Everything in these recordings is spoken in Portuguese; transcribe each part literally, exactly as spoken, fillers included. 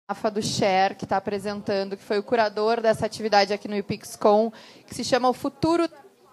Rafa do Share, que está apresentando, que foi o curador dessa atividade aqui no UPixCon, que se chama O Futuro...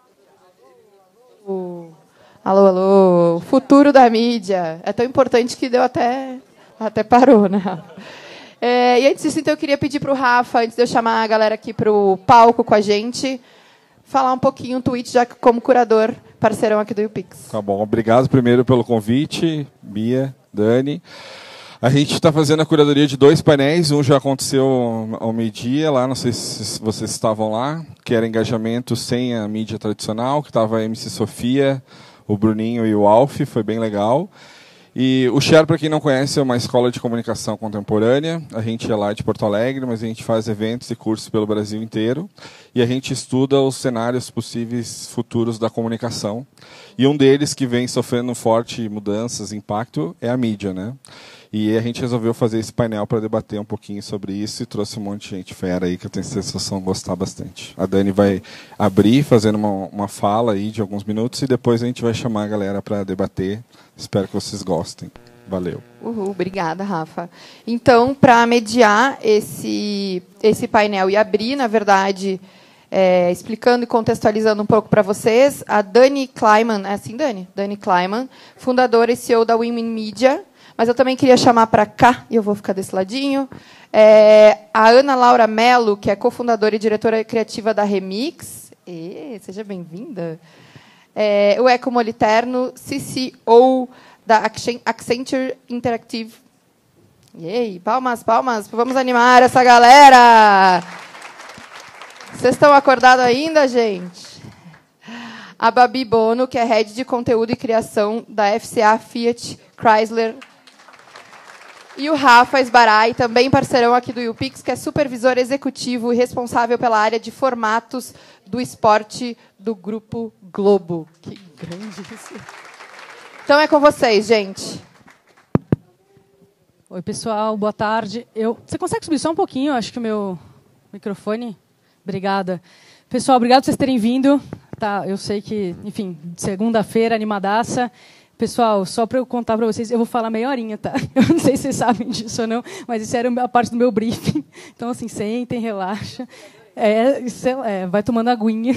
O... Alô, alô, o futuro da mídia. É tão importante que deu até... Até parou, né, Rafa? É, e antes disso, então, eu queria pedir para o Rafa, antes de eu chamar a galera aqui para o palco com a gente, falar um pouquinho, um tweet, já que como curador, parceirão aqui do UPix. Tá bom, obrigado primeiro pelo convite, Bia, Dani. A gente está fazendo a curadoria de dois painéis, um já aconteceu ao meio-dia, lá, não sei se vocês estavam lá, que era engajamento sem a mídia tradicional, que estava a M C Sofia, o Bruninho e o Alf, foi bem legal. E o Share, para quem não conhece, é uma escola de comunicação contemporânea. A gente é lá de Porto Alegre, mas a gente faz eventos e cursos pelo Brasil inteiro. E a gente estuda os cenários possíveis futuros da comunicação. E um deles que vem sofrendo forte mudanças, impacto, é a mídia, né? E a gente resolveu fazer esse painel para debater um pouquinho sobre isso e trouxe um monte de gente fera aí que eu tenho sensação de gostar bastante. A Dani vai abrir, fazendo uma, uma fala aí de alguns minutos e depois a gente vai chamar a galera para debater. Espero que vocês gostem. Valeu. Uhul, obrigada, Rafa. Então, para mediar esse, esse painel e abrir, na verdade, é, explicando e contextualizando um pouco para vocês, a Dani Kleiman, é assim, Dani? Dani Kleiman, fundadora e C E O da Women Media. Mas eu também queria chamar para cá, e eu vou ficar desse ladinho, é, a Ana Laura Mello, que é cofundadora e diretora criativa da Remix. E, seja bem-vinda. É, o Eco Moliterno, C C O da Accenture Interactive. Yay, palmas, palmas. Vamos animar essa galera. Vocês estão acordados ainda, gente? A Babi Bono, que é Head de Conteúdo e Criação da F C A Fiat Chrysler. E o Rafa Esbarai, também parceirão aqui do UPix, que é supervisor executivo e responsável pela área de formatos do esporte do Grupo Globo. Que grande isso. Então é com vocês, gente. Oi, pessoal, boa tarde. Eu... Você consegue subir só um pouquinho, acho que o meu microfone? Obrigada. Pessoal, obrigado por vocês terem vindo. Tá, eu sei que, enfim, segunda-feira, animadaça. Pessoal, só para eu contar para vocês, eu vou falar meia horinha, tá? Eu não sei se vocês sabem disso ou não, mas isso era a parte do meu briefing. Então, assim, sentem, relaxa. É, isso é, é, vai tomando aguinha.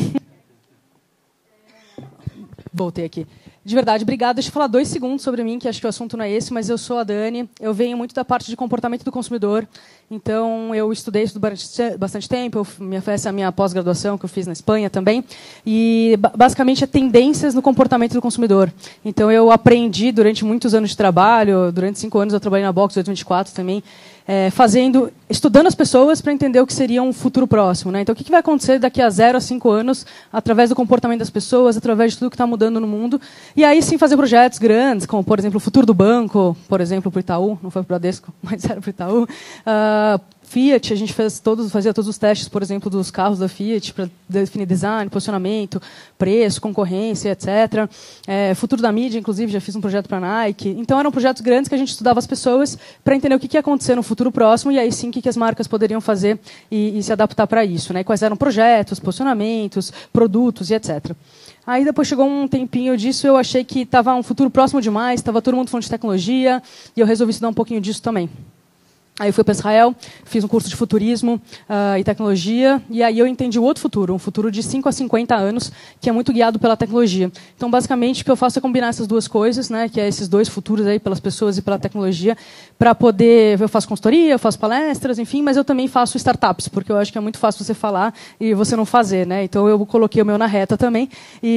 Voltei aqui. De verdade, obrigada. Deixa eu falar dois segundos sobre mim, que acho que o assunto não é esse, mas eu sou a Dani. Eu venho muito da parte de comportamento do consumidor. Então, eu estudei isso bastante tempo. Eu me oferece a minha pós-graduação, que eu fiz na Espanha também. E, basicamente, é tendências no comportamento do consumidor. Então, eu aprendi durante muitos anos de trabalho. Durante cinco anos, eu trabalhei na Box oito vinte e quatro também. É, fazendo, estudando as pessoas para entender o que seria um futuro próximo, né? Então, o que vai acontecer daqui a zero a cinco anos, através do comportamento das pessoas, através de tudo que está mudando no mundo. E aí, sim, fazer projetos grandes, como, por exemplo, o futuro do banco, por exemplo, para o Itaú, não foi para o Bradesco, mas era para o Itaú. Uh, Fiat, a gente fez todos, fazia todos os testes, por exemplo, dos carros da Fiat, para definir design, posicionamento, preço, concorrência, etcétera. É, futuro da mídia, inclusive, já fiz um projeto para a Nike. Então, eram projetos grandes que a gente estudava as pessoas para entender o que ia acontecer no futuro próximo e aí sim o que as marcas poderiam fazer e, e se adaptar para isso, né? Quais eram projetos, posicionamentos, produtos e etcétera. Aí depois chegou um tempinho disso, eu achei que estava um futuro próximo demais, estava todo mundo falando de tecnologia e eu resolvi estudar um pouquinho disso também. Aí eu fui para Israel, fiz um curso de futurismo uh, e tecnologia, e aí eu entendi o outro futuro, um futuro de cinco a cinquenta anos, que é muito guiado pela tecnologia. Então, basicamente, o que eu faço é combinar essas duas coisas, né, que é esses dois futuros aí, pelas pessoas e pela tecnologia, para poder... Eu faço consultoria, eu faço palestras, enfim, mas eu também faço startups, porque eu acho que é muito fácil você falar e você não fazer, né? Então, eu coloquei o meu na reta também,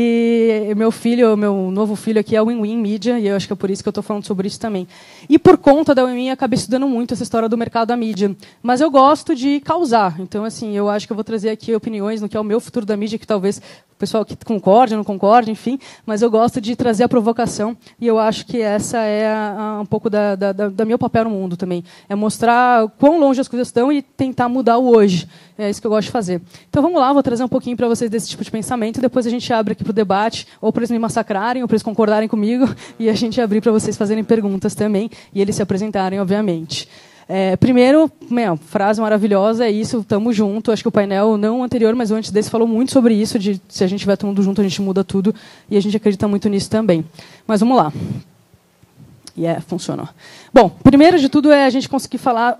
e meu filho, meu novo filho aqui é o Win-Win Media, e eu acho que é por isso que eu estou falando sobre isso também. E por conta da Win-Win, acabei estudando muito essa história do mercado da mídia. Mas eu gosto de causar. Então, assim, eu acho que eu vou trazer aqui opiniões no que é o meu futuro da mídia, que talvez o pessoal que concorde, não concorde, enfim, mas eu gosto de trazer a provocação e eu acho que essa é a, a, um pouco da, da, da meu papel no mundo também. É mostrar quão longe as coisas estão e tentar mudar o hoje. É isso que eu gosto de fazer. Então, vamos lá, vou trazer um pouquinho para vocês desse tipo de pensamento e depois a gente abre aqui para o debate, ou para eles me massacrarem, ou para eles concordarem comigo, e a gente abrir para vocês fazerem perguntas também, e eles se apresentarem, obviamente. É, primeiro, meu, frase maravilhosa, é isso, estamos junto. Acho que o painel, não anterior, mas antes desse, falou muito sobre isso, de se a gente estiver todo mundo junto, a gente muda tudo, e a gente acredita muito nisso também. Mas vamos lá. E yeah, funcionou. Bom, primeiro de tudo é a gente conseguir falar o que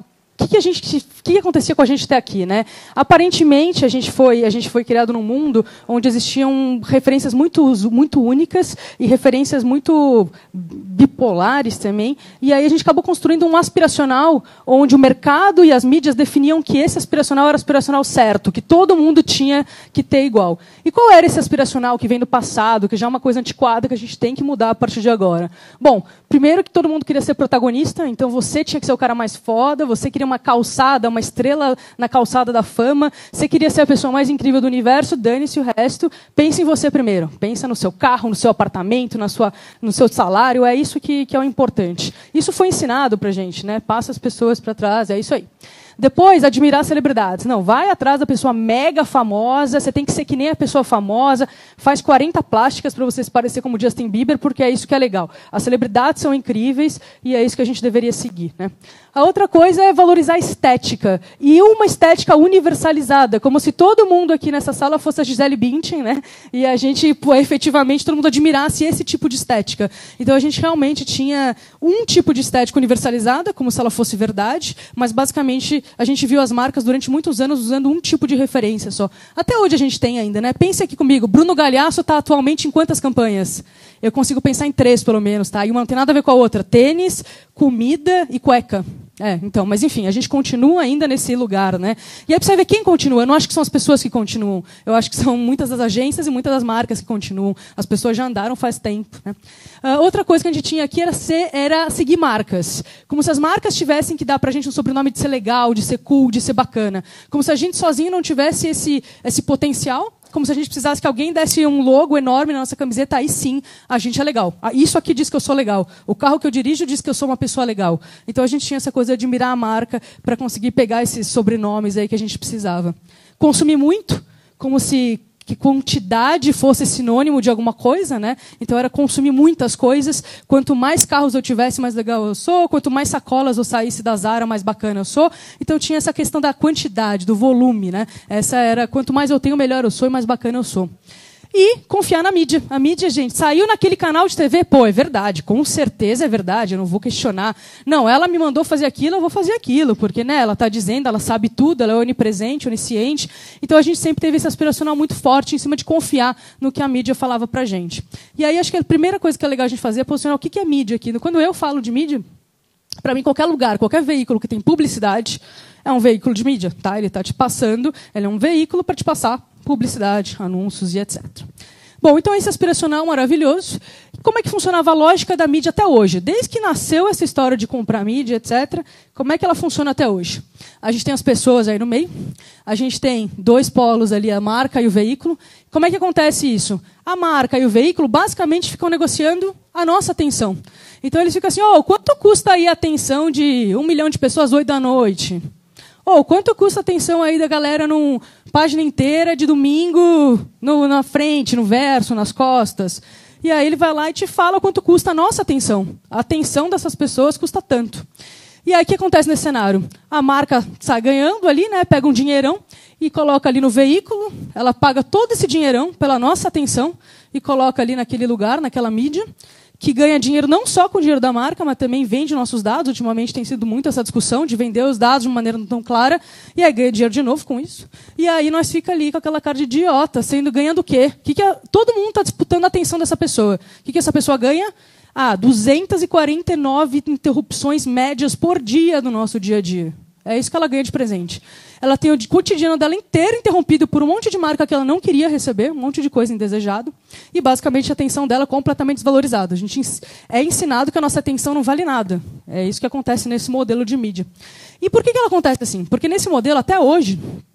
que, a gente, que, que acontecia com a gente até aqui, né? Aparentemente, a gente foi, a gente foi criado num mundo onde existiam referências muito, muito únicas e referências muito bipolares também. E aí a gente acabou construindo um aspiracional onde o mercado e as mídias definiam que esse aspiracional era o aspiracional certo, que todo mundo tinha que ter igual. E qual era esse aspiracional que vem do passado, que já é uma coisa antiquada que a gente tem que mudar a partir de agora? Bom, primeiro que todo mundo queria ser protagonista, então você tinha que ser o cara mais foda, você queria uma calçada, uma estrela na calçada da fama, você queria ser a pessoa mais incrível do universo, dane-se o resto, pense em você primeiro. Pensa no seu carro, no seu apartamento, na sua, no seu salário, é isso que, que é o importante. Isso foi ensinado pra gente, né? Passa as pessoas para trás, é isso aí. Depois, admirar celebridades. Não, vai atrás da pessoa mega famosa, você tem que ser que nem a pessoa famosa, faz quarenta plásticas para você se parecer como Justin Bieber, porque é isso que é legal. As celebridades são incríveis e é isso que a gente deveria seguir, né? A outra coisa é valorizar a estética. E uma estética universalizada, como se todo mundo aqui nessa sala fosse a Gisele Bündchen, né? E a gente, pô, efetivamente, todo mundo admirasse esse tipo de estética. Então, a gente realmente tinha um tipo de estética universalizada, como se ela fosse verdade, mas, basicamente, a gente viu as marcas durante muitos anos usando um tipo de referência só. Até hoje a gente tem ainda, né? Pense aqui comigo, Bruno Galhaço está atualmente em quantas campanhas? Eu consigo pensar em três, pelo menos, tá? E uma não tem nada a ver com a outra. Tênis, comida e cueca. É, então, mas enfim, a gente continua ainda nesse lugar, né? E aí pra você ver quem continua. Eu não acho que são as pessoas que continuam. Eu acho que são muitas das agências e muitas das marcas que continuam. As pessoas já andaram faz tempo, né? Uh, outra coisa que a gente tinha aqui era, ser, era seguir marcas. Como se as marcas tivessem que dar pra gente um sobrenome de ser legal, de ser cool, de ser bacana. Como se a gente sozinho não tivesse esse, esse potencial. Como se a gente precisasse que alguém desse um logo enorme na nossa camiseta, aí sim, a gente é legal. Isso aqui diz que eu sou legal. O carro que eu dirijo diz que eu sou uma pessoa legal. Então a gente tinha essa coisa de admirar a marca para conseguir pegar esses sobrenomes aí que a gente precisava. Consumir muito, como se que quantidade fosse sinônimo de alguma coisa, né? Então era consumir muitas coisas. Quanto mais carros eu tivesse, mais legal eu sou. Quanto mais sacolas eu saísse da Zara, mais bacana eu sou. Então tinha essa questão da quantidade, do volume, né? Essa era, quanto mais eu tenho, melhor eu sou e mais bacana eu sou. E confiar na mídia. A mídia, gente, saiu naquele canal de T V, pô, é verdade, com certeza é verdade, eu não vou questionar. Não, ela me mandou fazer aquilo, eu vou fazer aquilo, porque né, ela está dizendo, ela sabe tudo, ela é onipresente, onisciente. Então a gente sempre teve esse aspiracional muito forte em cima de confiar no que a mídia falava pra gente. E aí acho que a primeira coisa que é legal a gente fazer é posicionar o que é mídia aqui. Quando eu falo de mídia, para mim qualquer lugar, qualquer veículo que tem publicidade é um veículo de mídia, tá? Ele está te passando, ele é um veículo para te passar publicidade, anúncios e etcétera. Bom, então esse aspiracional maravilhoso. Como é que funcionava a lógica da mídia até hoje? Desde que nasceu essa história de comprar mídia, etcétera, como é que ela funciona até hoje? A gente tem as pessoas aí no meio, a gente tem dois polos ali, a marca e o veículo. Como é que acontece isso? A marca e o veículo basicamente ficam negociando a nossa atenção. Então eles ficam assim, oh, quanto custa aí a atenção de um milhão de pessoas oito da noite? Oh, quanto custa a atenção aí da galera numa página inteira de domingo no, na frente, no verso, nas costas? E aí ele vai lá e te fala quanto custa a nossa atenção. A atenção dessas pessoas custa tanto. E aí o que acontece nesse cenário? A marca sai ganhando ali, né, pega um dinheirão e coloca ali no veículo, ela paga todo esse dinheirão pela nossa atenção e coloca ali naquele lugar, naquela mídia, que ganha dinheiro não só com o dinheiro da marca, mas também vende nossos dados. Ultimamente tem sido muito essa discussão de vender os dados de uma maneira não tão clara, e aí ganha dinheiro de novo com isso. E aí nós fica ali com aquela cara de idiota, sendo ganhando o quê? Que que é? Todo mundo está disputando a atenção dessa pessoa. O que, que essa pessoa ganha? Ah, duzentas e quarenta e nove interrupções médias por dia no nosso dia a dia. É isso que ela ganha de presente. Ela tem o cotidiano dela inteiro interrompido por um monte de marca que ela não queria receber, um monte de coisa indesejada, e basicamente a atenção dela é completamente desvalorizada. A gente é ensinado que a nossa atenção não vale nada. É isso que acontece nesse modelo de mídia. E por que que ela acontece assim? Porque nesse modelo, até hoje,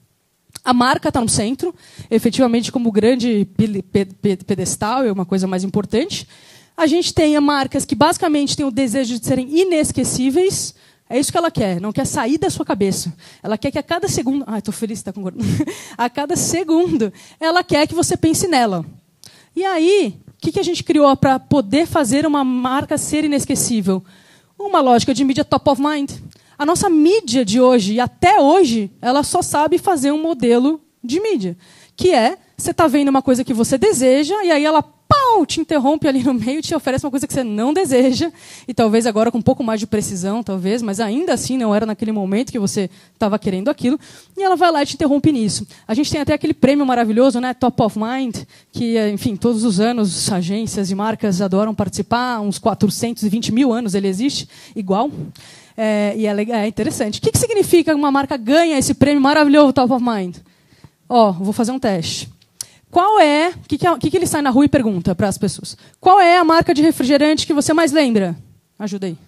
a marca está no centro, efetivamente como grande pedestal, é uma coisa mais importante. A gente tem marcas que basicamente têm o desejo de serem inesquecíveis. É isso que ela quer, não quer sair da sua cabeça. Ela quer que a cada segundo... Ai, estou feliz que está concordando. A cada segundo, ela quer que você pense nela. E aí, o que, que a gente criou para poder fazer uma marca ser inesquecível? Uma lógica de mídia top of mind. A nossa mídia de hoje, e até hoje, ela só sabe fazer um modelo de mídia. Que é, você está vendo uma coisa que você deseja, e aí ela... Pau! mal te interrompe ali no meio e te oferece uma coisa que você não deseja, e talvez agora com um pouco mais de precisão, talvez, mas ainda assim não era naquele momento que você estava querendo aquilo, e ela vai lá e te interrompe nisso. A gente tem até aquele prêmio maravilhoso, né, Top of Mind, que, enfim, todos os anos agências e marcas adoram participar, uns quatrocentos e vinte mil anos ele existe, igual. É, e é, legal, é interessante. O que, que significa que uma marca ganha esse prêmio maravilhoso Top of Mind? Ó, vou fazer um teste. Qual é... O que, que, que ele sai na rua e pergunta para as pessoas? Qual é a marca de refrigerante que você mais lembra? Ajuda aí.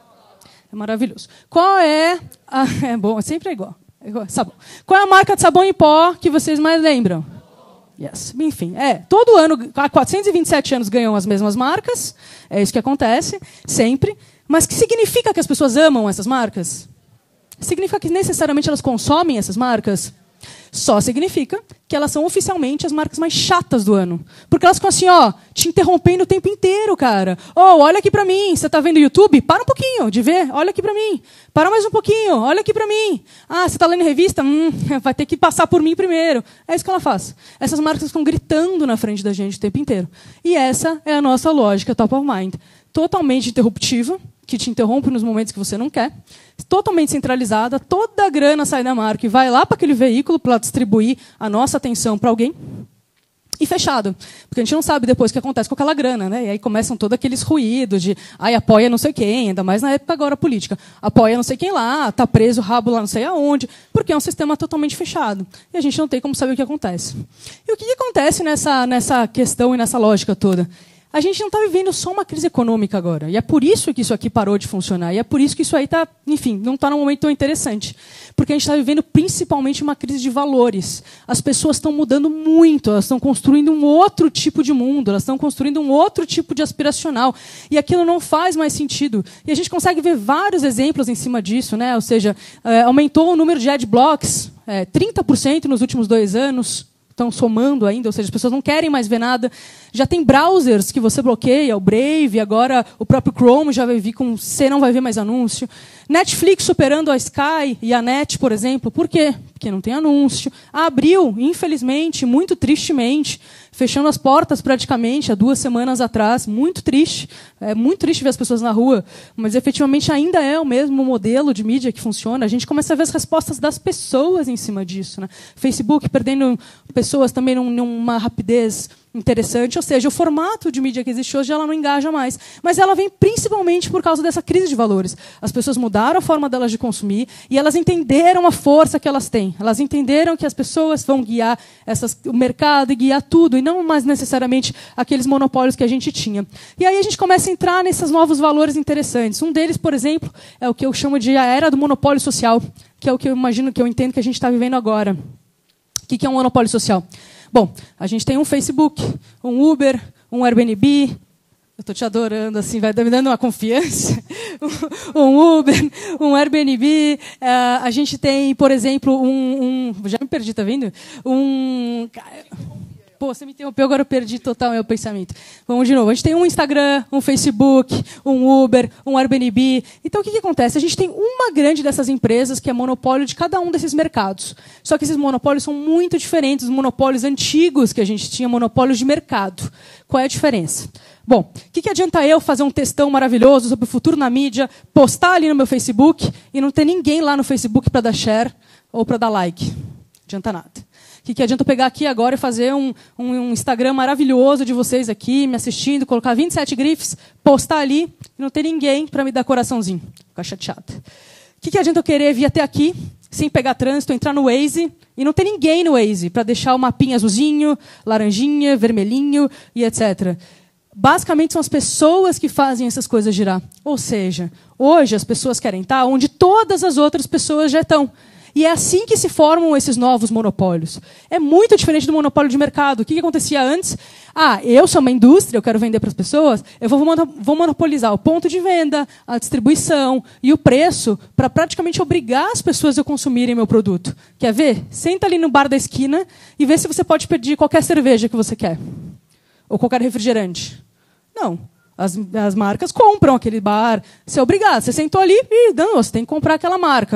É maravilhoso. Qual é... A, é bom, sempre é igual. É igual sabão. Qual é a marca de sabão em pó que vocês mais lembram? Yes. Enfim, é. Todo ano, há quatrocentos e vinte e sete anos ganham as mesmas marcas. É isso que acontece, sempre. Mas que significa que as pessoas amam essas marcas? Significa que necessariamente elas consomem essas marcas? Só significa que elas são oficialmente as marcas mais chatas do ano. Porque elas ficam assim, ó, te interrompendo o tempo inteiro, cara. Oh, olha aqui pra mim. Você tá vendo o YouTube? Para um pouquinho de ver. Olha aqui pra mim. Para mais um pouquinho. Olha aqui pra mim. Ah, você tá lendo revista? Hum, vai ter que passar por mim primeiro. É isso que ela faz. Essas marcas ficam gritando na frente da gente o tempo inteiro. E essa é a nossa lógica top of mind. Totalmente interruptiva, que te interrompe nos momentos que você não quer, totalmente centralizada, toda a grana sai da marca e vai lá para aquele veículo para distribuir a nossa atenção para alguém, e fechado. Porque a gente não sabe depois o que acontece com aquela grana, né? E aí começam todos aqueles ruídos de ai, apoia não sei quem, ainda mais na época agora política. Apoia não sei quem lá, está preso o rabo lá não sei aonde, porque é um sistema totalmente fechado. E a gente não tem como saber o que acontece. E o que, que acontece nessa, nessa questão e nessa lógica toda? A gente não está vivendo só uma crise econômica agora. E é por isso que isso aqui parou de funcionar. E é por isso que isso aí está, enfim, não está num momento tão interessante. Porque a gente está vivendo principalmente uma crise de valores. As pessoas estão mudando muito, elas estão construindo um outro tipo de mundo, elas estão construindo um outro tipo de aspiracional. E aquilo não faz mais sentido. E a gente consegue ver vários exemplos em cima disso, né? Ou seja, é, aumentou o número de adblocks, é, trinta por cento nos últimos dois anos. Estão somando ainda, ou seja, as pessoas não querem mais ver nada. Já tem browsers que você bloqueia, o Brave, agora o próprio Chrome já vai vir com... Você não vai ver mais anúncio. Netflix superando a Sky e a Net, por exemplo. Por quê? Porque não tem anúncio. A Abril, infelizmente, muito tristemente, fechando as portas praticamente há duas semanas atrás. Muito triste. É muito triste ver as pessoas na rua. Mas, efetivamente, ainda é o mesmo modelo de mídia que funciona. A gente começa a ver as respostas das pessoas em cima disso, né? Facebook perdendo pessoas também numa rapidez interessante, ou seja, o formato de mídia que existe hoje ela não engaja mais, mas ela vem principalmente por causa dessa crise de valores. As pessoas mudaram a forma delas de consumir e elas entenderam a força que elas têm. Elas entenderam que as pessoas vão guiar essas, o mercado e guiar tudo, e não mais necessariamente aqueles monopólios que a gente tinha. E aí a gente começa a entrar nesses novos valores interessantes. Um deles, por exemplo, é o que eu chamo de a era do monopólio social, que é o que eu imagino, que eu entendo que a gente está vivendo agora. O que é um monopólio social? Bom, a gente tem um Facebook, um Uber, um Airbnb. Eu estou te adorando, assim, vai me dando uma confiança. um Uber, um Airbnb. Uh, a gente tem, por exemplo, um, um... Já me perdi, tá vendo? Um... Pô, você me interrompeu, agora eu perdi total meu pensamento. Vamos de novo. A gente tem um Instagram, um Facebook, um Uber, um Airbnb. Então, o que, que acontece? A gente tem uma grande dessas empresas que é monopólio de cada um desses mercados. Só que esses monopólios são muito diferentes dos monopólios antigos que a gente tinha, monopólios de mercado. Qual é a diferença? Bom, o que, que adianta eu fazer um textão maravilhoso sobre o futuro na mídia, postar ali no meu Facebook e não ter ninguém lá no Facebook para dar share ou para dar like? Não adianta nada. O que, que adianta eu pegar aqui agora e fazer um, um, um Instagram maravilhoso de vocês aqui, me assistindo, colocar vinte e sete grifes, postar ali e não ter ninguém para me dar coraçãozinho. Ficar chateada. O que, que adianta eu querer vir até aqui, sem pegar trânsito, entrar no Waze e não ter ninguém no Waze para deixar o mapinha azulzinho, laranjinha, vermelhinho e etcétera. Basicamente, são as pessoas que fazem essas coisas girar. Ou seja, hoje as pessoas querem estar onde todas as outras pessoas já estão. E é assim que se formam esses novos monopólios. É muito diferente do monopólio de mercado. O que, que acontecia antes? Ah, eu sou uma indústria, eu quero vender para as pessoas, eu vou, vou monopolizar o ponto de venda, a distribuição e o preço para praticamente obrigar as pessoas a consumirem meu produto. Quer ver? Senta ali no bar da esquina e vê se você pode pedir qualquer cerveja que você quer. Ou qualquer refrigerante. Não. As, as marcas compram aquele bar. Você é obrigado. Você sentou ali e não, você tem que comprar aquela marca.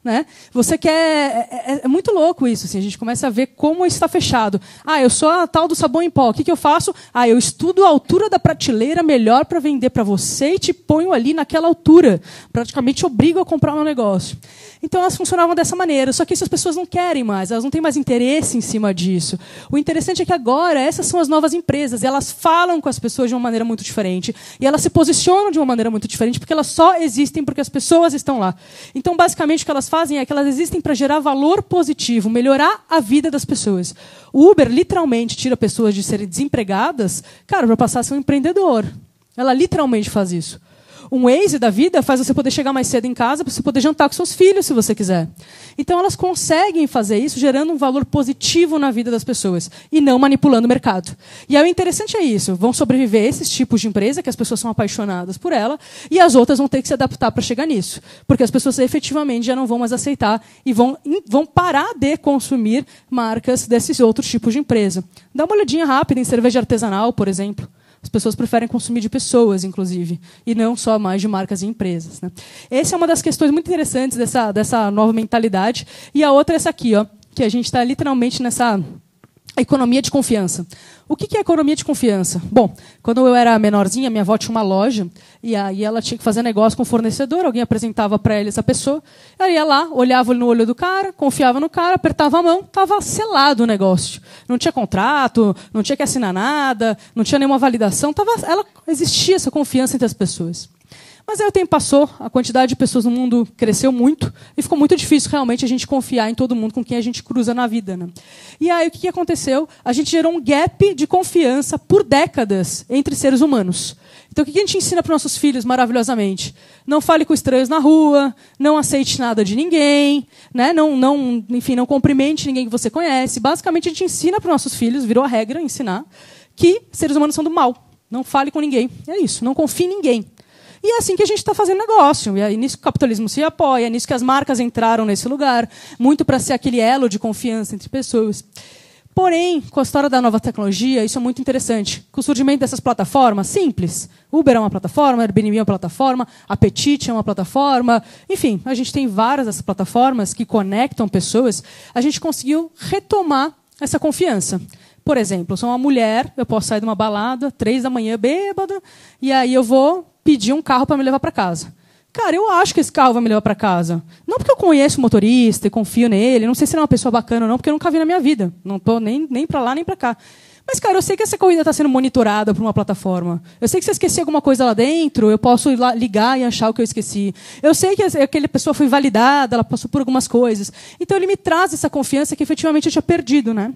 Né? Você quer... É, é muito louco isso. Assim, a gente começa a ver como isso está fechado. Ah, eu sou a tal do sabão em pó. O que, que eu faço? Ah, eu estudo a altura da prateleira melhor para vender para você e te ponho ali naquela altura. Praticamente obrigo a comprar o meu negócio. Então, elas funcionavam dessa maneira. Só que essas pessoas não querem mais. Elas não têm mais interesse em cima disso. O interessante é que agora, essas são as novas empresas. E elas falam com as pessoas de uma maneira muito diferente. E elas se posicionam de uma maneira muito diferente porque elas só existem porque as pessoas estão lá. Então, basicamente, o que elas fazem é que elas existem para gerar valor positivo, melhorar a vida das pessoas. O Uber, literalmente, tira pessoas de serem desempregadas, cara, para passar a ser um empreendedor. Ela literalmente faz isso. Um Waze da vida faz você poder chegar mais cedo em casa para você poder jantar com seus filhos, se você quiser. Então, elas conseguem fazer isso gerando um valor positivo na vida das pessoas e não manipulando o mercado. E aí, o interessante é isso. Vão sobreviver esses tipos de empresa, que as pessoas são apaixonadas por ela, e as outras vão ter que se adaptar para chegar nisso. Porque as pessoas efetivamente já não vão mais aceitar e vão, vão parar de consumir marcas desses outros tipos de empresa. Dá uma olhadinha rápida em cerveja artesanal, por exemplo. As pessoas preferem consumir de pessoas, inclusive, e não só mais de marcas e empresas. Né? Essa é uma das questões muito interessantes dessa, dessa nova mentalidade. E a outra é essa aqui, ó, que a gente está literalmente nessa economia de confiança. O que é economia de confiança? Bom, quando eu era menorzinha, minha avó tinha uma loja, e aí ela tinha que fazer negócio com o fornecedor, alguém apresentava para ele essa pessoa, ela ia lá, olhava no olho do cara, confiava no cara, apertava a mão, estava selado o negócio. Não tinha contrato, não tinha que assinar nada, não tinha nenhuma validação, tava, ela, existia essa confiança entre as pessoas. Mas aí o tempo passou, a quantidade de pessoas no mundo cresceu muito e ficou muito difícil realmente a gente confiar em todo mundo com quem a gente cruza na vida. Né? E aí o que aconteceu? A gente gerou um gap de confiança por décadas entre seres humanos. Então o que a gente ensina para os nossos filhos maravilhosamente? Não fale com estranhos na rua, não aceite nada de ninguém, né? não, não, enfim, não cumprimente ninguém que você conhece. Basicamente a gente ensina para os nossos filhos, virou a regra ensinar, que seres humanos são do mal. Não fale com ninguém. É isso, não confie em ninguém. E é assim que a gente está fazendo negócio. E é nisso que o capitalismo se apoia, é nisso que as marcas entraram nesse lugar, muito para ser aquele elo de confiança entre pessoas. Porém, com a história da nova tecnologia, isso é muito interessante. Com o surgimento dessas plataformas simples, Uber é uma plataforma, Airbnb é uma plataforma, Apetite é uma plataforma, enfim, a gente tem várias dessas plataformas que conectam pessoas, a gente conseguiu retomar essa confiança. Por exemplo, eu sou uma mulher, eu posso sair de uma balada, três da manhã, bêbada, e aí eu vou pedir um carro para me levar para casa. Cara, eu acho que esse carro vai me levar para casa. Não porque eu conheço o motorista e confio nele, não sei se ele é uma pessoa bacana ou não, porque eu nunca vi na minha vida. Não estou nem, nem para lá, nem para cá. Mas, cara, eu sei que essa corrida está sendo monitorada por uma plataforma. Eu sei que se eu esqueci alguma coisa lá dentro, eu posso ir lá, ligar e achar o que eu esqueci. Eu sei que aquela pessoa foi validada, ela passou por algumas coisas. Então, ele me traz essa confiança que, efetivamente, eu tinha perdido, né?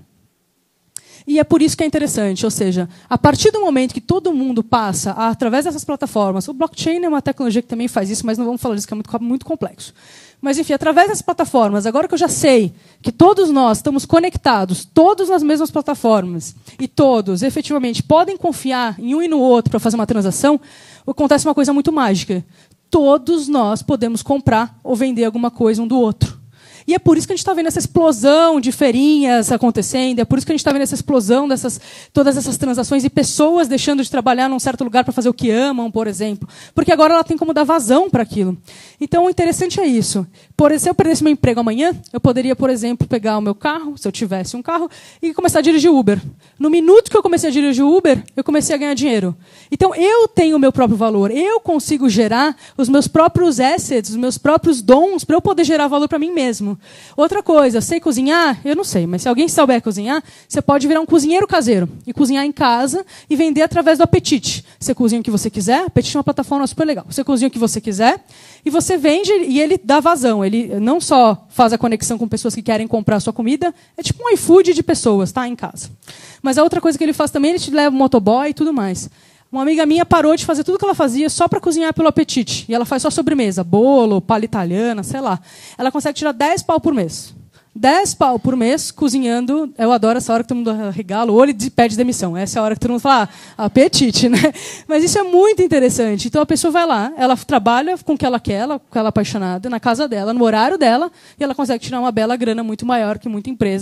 E é por isso que é interessante, ou seja, a partir do momento que todo mundo passa a, através dessas plataformas, o blockchain é uma tecnologia que também faz isso, mas não vamos falar disso, que é muito, muito complexo. Mas, enfim, através dessas plataformas, agora que eu já sei que todos nós estamos conectados, todos nas mesmas plataformas, e todos, efetivamente, podem confiar em um e no outro para fazer uma transação, acontece uma coisa muito mágica. Todos nós podemos comprar ou vender alguma coisa um do outro. E é por isso que a gente está vendo essa explosão de feirinhas acontecendo, é por isso que a gente está vendo essa explosão dessas todas essas transações e pessoas deixando de trabalhar num certo lugar para fazer o que amam, por exemplo. Porque agora ela tem como dar vazão para aquilo. Então, o interessante é isso. Por, se eu perdesse meu emprego amanhã, eu poderia, por exemplo, pegar o meu carro, se eu tivesse um carro, e começar a dirigir Uber. No minuto que eu comecei a dirigir Uber, eu comecei a ganhar dinheiro. Então, eu tenho o meu próprio valor. Eu consigo gerar os meus próprios assets, os meus próprios dons, para eu poder gerar valor para mim mesmo. Outra coisa, sei cozinhar? Eu não sei, mas se alguém souber cozinhar, você pode virar um cozinheiro caseiro e cozinhar em casa e vender através do Apetite. Você cozinha o que você quiser, Apetite é uma plataforma super legal. Você cozinha o que você quiser e você vende e ele dá vazão. Ele não só faz a conexão com pessoas que querem comprar a sua comida, é tipo um iFood de pessoas, tá, em casa. Mas a outra coisa que ele faz também, ele te leva um motoboy e tudo mais. Uma amiga minha parou de fazer tudo o que ela fazia só para cozinhar pelo Apetite. E ela faz só sobremesa, bolo, palha italiana, sei lá. Ela consegue tirar dez pau por mês. dez pau por mês cozinhando. Eu adoro essa hora que todo mundo regala o olho e pede demissão. Essa é a hora que todo mundo fala, ah, Apetite, né? Mas isso é muito interessante. Então a pessoa vai lá, ela trabalha com o que ela quer, ela, com ela é apaixonada, na casa dela, no horário dela, e ela consegue tirar uma bela grana muito maior que muita empresa.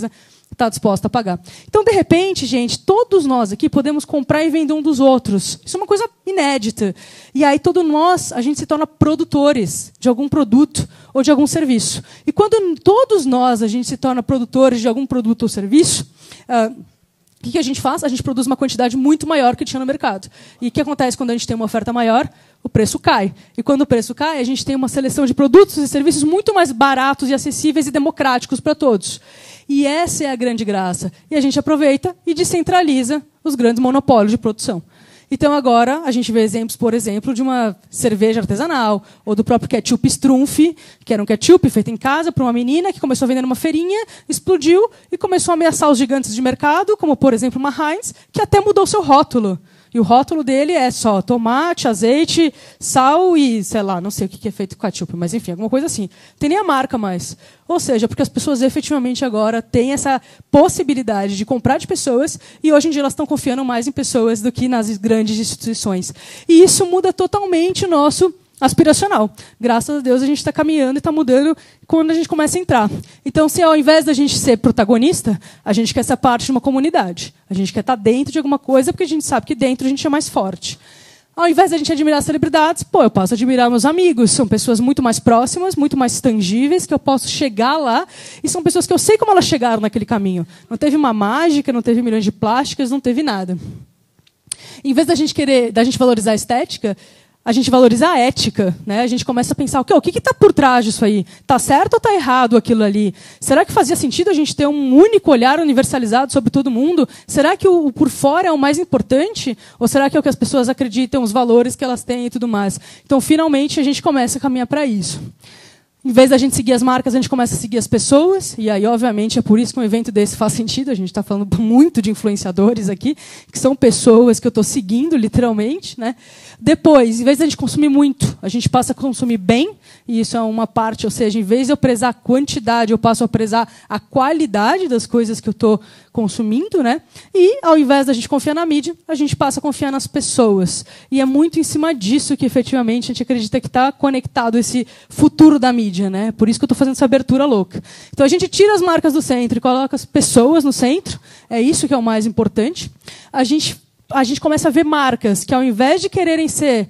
está disposta a pagar. Então, de repente, gente, todos nós aqui podemos comprar e vender um dos outros. Isso é uma coisa inédita. E aí, todos nós, a gente se torna produtores de algum produto ou de algum serviço. E quando todos nós, a gente se torna produtores de algum produto ou serviço, uh, o que, que a gente faz? A gente produz uma quantidade muito maior que tinha no mercado. E o que acontece quando a gente tem uma oferta maior? O preço cai. E quando o preço cai, a gente tem uma seleção de produtos e serviços muito mais baratos e acessíveis e democráticos para todos. E essa é a grande graça. E a gente aproveita e descentraliza os grandes monopólios de produção. Então, agora, a gente vê exemplos, por exemplo, de uma cerveja artesanal, ou do próprio ketchup Strumpf, que era um ketchup feito em casa por uma menina que começou a vender numa feirinha, explodiu e começou a ameaçar os gigantes de mercado, como, por exemplo, uma Heinz, que até mudou seu rótulo. E o rótulo dele é só tomate, azeite, sal e, sei lá, não sei o que é feito com ketchup, mas enfim, alguma coisa assim. Não tem nem a marca mais. Ou seja, porque as pessoas efetivamente agora têm essa possibilidade de comprar de pessoas e hoje em dia elas estão confiando mais em pessoas do que nas grandes instituições. E isso muda totalmente o nosso aspiracional. Graças a Deus a gente está caminhando e está mudando quando a gente começa a entrar. Então, se ao invés da gente ser protagonista, a gente quer ser parte de uma comunidade. A gente quer estar dentro de alguma coisa porque a gente sabe que dentro a gente é mais forte. Ao invés da gente admirar celebridades, pô, eu posso admirar meus amigos. São pessoas muito mais próximas, muito mais tangíveis, que eu posso chegar lá. E são pessoas que eu sei como elas chegaram naquele caminho. Não teve uma mágica, não teve milhões de plásticas, não teve nada. Em vez da gente querer, da gente valorizar a estética, a gente valoriza a ética, né? A gente começa a pensar, o que está por trás disso aí? Está certo ou está errado aquilo ali? Será que fazia sentido a gente ter um único olhar universalizado sobre todo mundo? Será que o, o por fora é o mais importante? Ou será que é o que as pessoas acreditam, os valores que elas têm e tudo mais? Então, finalmente, a gente começa a caminhar para isso. Em vez da gente seguir as marcas, a gente começa a seguir as pessoas. E aí, obviamente, é por isso que um evento desse faz sentido. A gente está falando muito de influenciadores aqui, que são pessoas que eu estou seguindo, literalmente, né? Depois, em vez da gente consumir muito, a gente passa a consumir bem. E isso é uma parte, ou seja, em vez de eu prezar a quantidade, eu passo a prezar a qualidade das coisas que eu estou consumindo, né? E, ao invés da gente confiar na mídia, a gente passa a confiar nas pessoas. E é muito em cima disso que, efetivamente, a gente acredita que está conectado esse futuro da mídia, né? Por isso que eu estou fazendo essa abertura louca. Então, a gente tira as marcas do centro e coloca as pessoas no centro. É isso que é o mais importante. A gente, a gente começa a ver marcas que, ao invés de quererem ser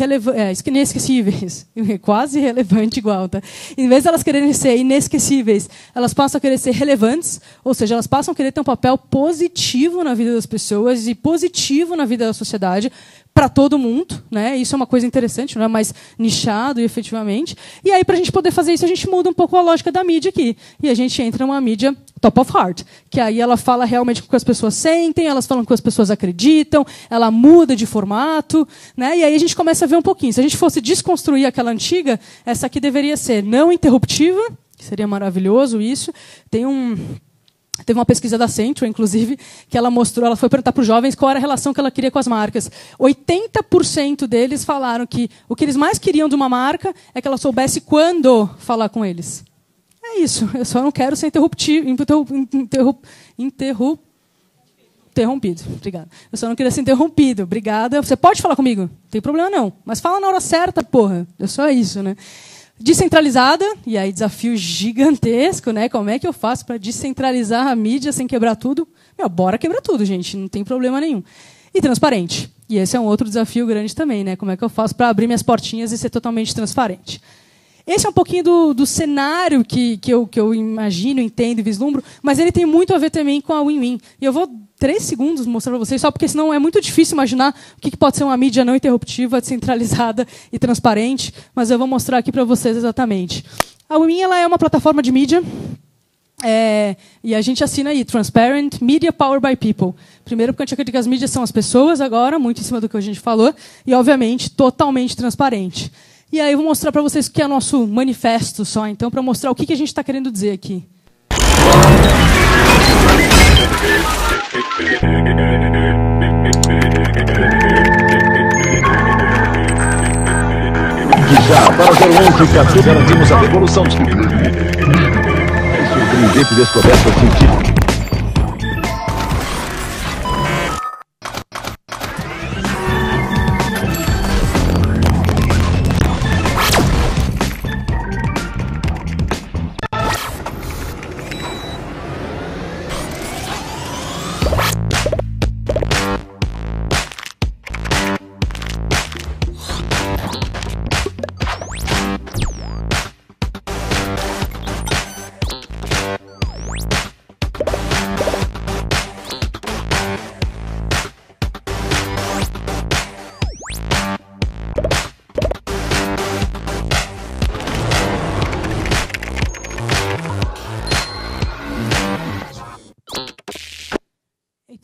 É, inesquecíveis, quase irrelevante igual, tá? Em vez de elas quererem ser inesquecíveis, elas passam a querer ser relevantes, ou seja, elas passam a querer ter um papel positivo na vida das pessoas e positivo na vida da sociedade para todo mundo, né? Isso é uma coisa interessante, não é mais nichado efetivamente. E aí, para a gente poder fazer isso, a gente muda um pouco a lógica da mídia aqui. E a gente entra numa mídia top of heart, que aí ela fala realmente com o que as pessoas sentem, elas falam com o que as pessoas acreditam, ela muda de formato, né? E aí a gente começa a ver um pouquinho. Se a gente fosse desconstruir aquela antiga, essa aqui deveria ser não interruptiva, que seria maravilhoso isso. Tem um... Teve uma pesquisa da Accenture, inclusive, que ela mostrou, ela foi perguntar para os jovens qual era a relação que ela queria com as marcas. oitenta por cento deles falaram que o que eles mais queriam de uma marca é que ela soubesse quando falar com eles. É isso, eu só não quero ser interruptivo, interrup, interrup, interrup, interrompido. Obrigada. Eu só não queria ser interrompido. Obrigada. Você pode falar comigo? Não tem problema não. Mas fala na hora certa, porra. É só isso, né? Descentralizada, e aí desafio gigantesco, né? Como é que eu faço para descentralizar a mídia sem quebrar tudo? Meu, bora quebrar tudo, gente, não tem problema nenhum. E transparente. E esse é um outro desafio grande também, né? Como é que eu faço para abrir minhas portinhas e ser totalmente transparente? Esse é um pouquinho do, do cenário que, que, eu, que eu imagino, entendo e vislumbro, mas ele tem muito a ver também com a Win-Win. E eu vou três segundos mostrar para vocês, só porque senão é muito difícil imaginar o que, que pode ser uma mídia não interruptiva, descentralizada e transparente, mas eu vou mostrar aqui para vocês exatamente. A Win-Win ela é uma plataforma de mídia, é, e a gente assina aí, Transparent Media Powered by People. Primeiro porque a gente acredita que as mídias são as pessoas agora, muito em cima do que a gente falou, e obviamente totalmente transparente. E aí eu vou mostrar para vocês o que é nosso manifesto só, então, para mostrar o que, que a gente está querendo dizer aqui. Já para o zero onze, Catu, garantimos a devolução dos títulos. É surpreendente descoberta científica.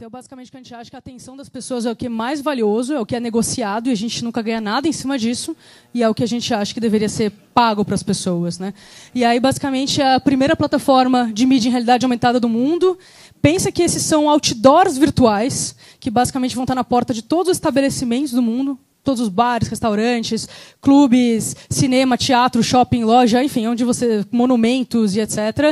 Então, basicamente, a gente acha que a atenção das pessoas é o que é mais valioso, é o que é negociado, e a gente nunca ganha nada em cima disso, e é o que a gente acha que deveria ser pago para as pessoas, né? E aí, basicamente, é a primeira plataforma de mídia em realidade aumentada do mundo. Pensa que esses são outdoors virtuais, que basicamente vão estar na porta de todos os estabelecimentos do mundo, todos os bares, restaurantes, clubes, cinema, teatro, shopping, loja, enfim, onde você monumentos e etcétera.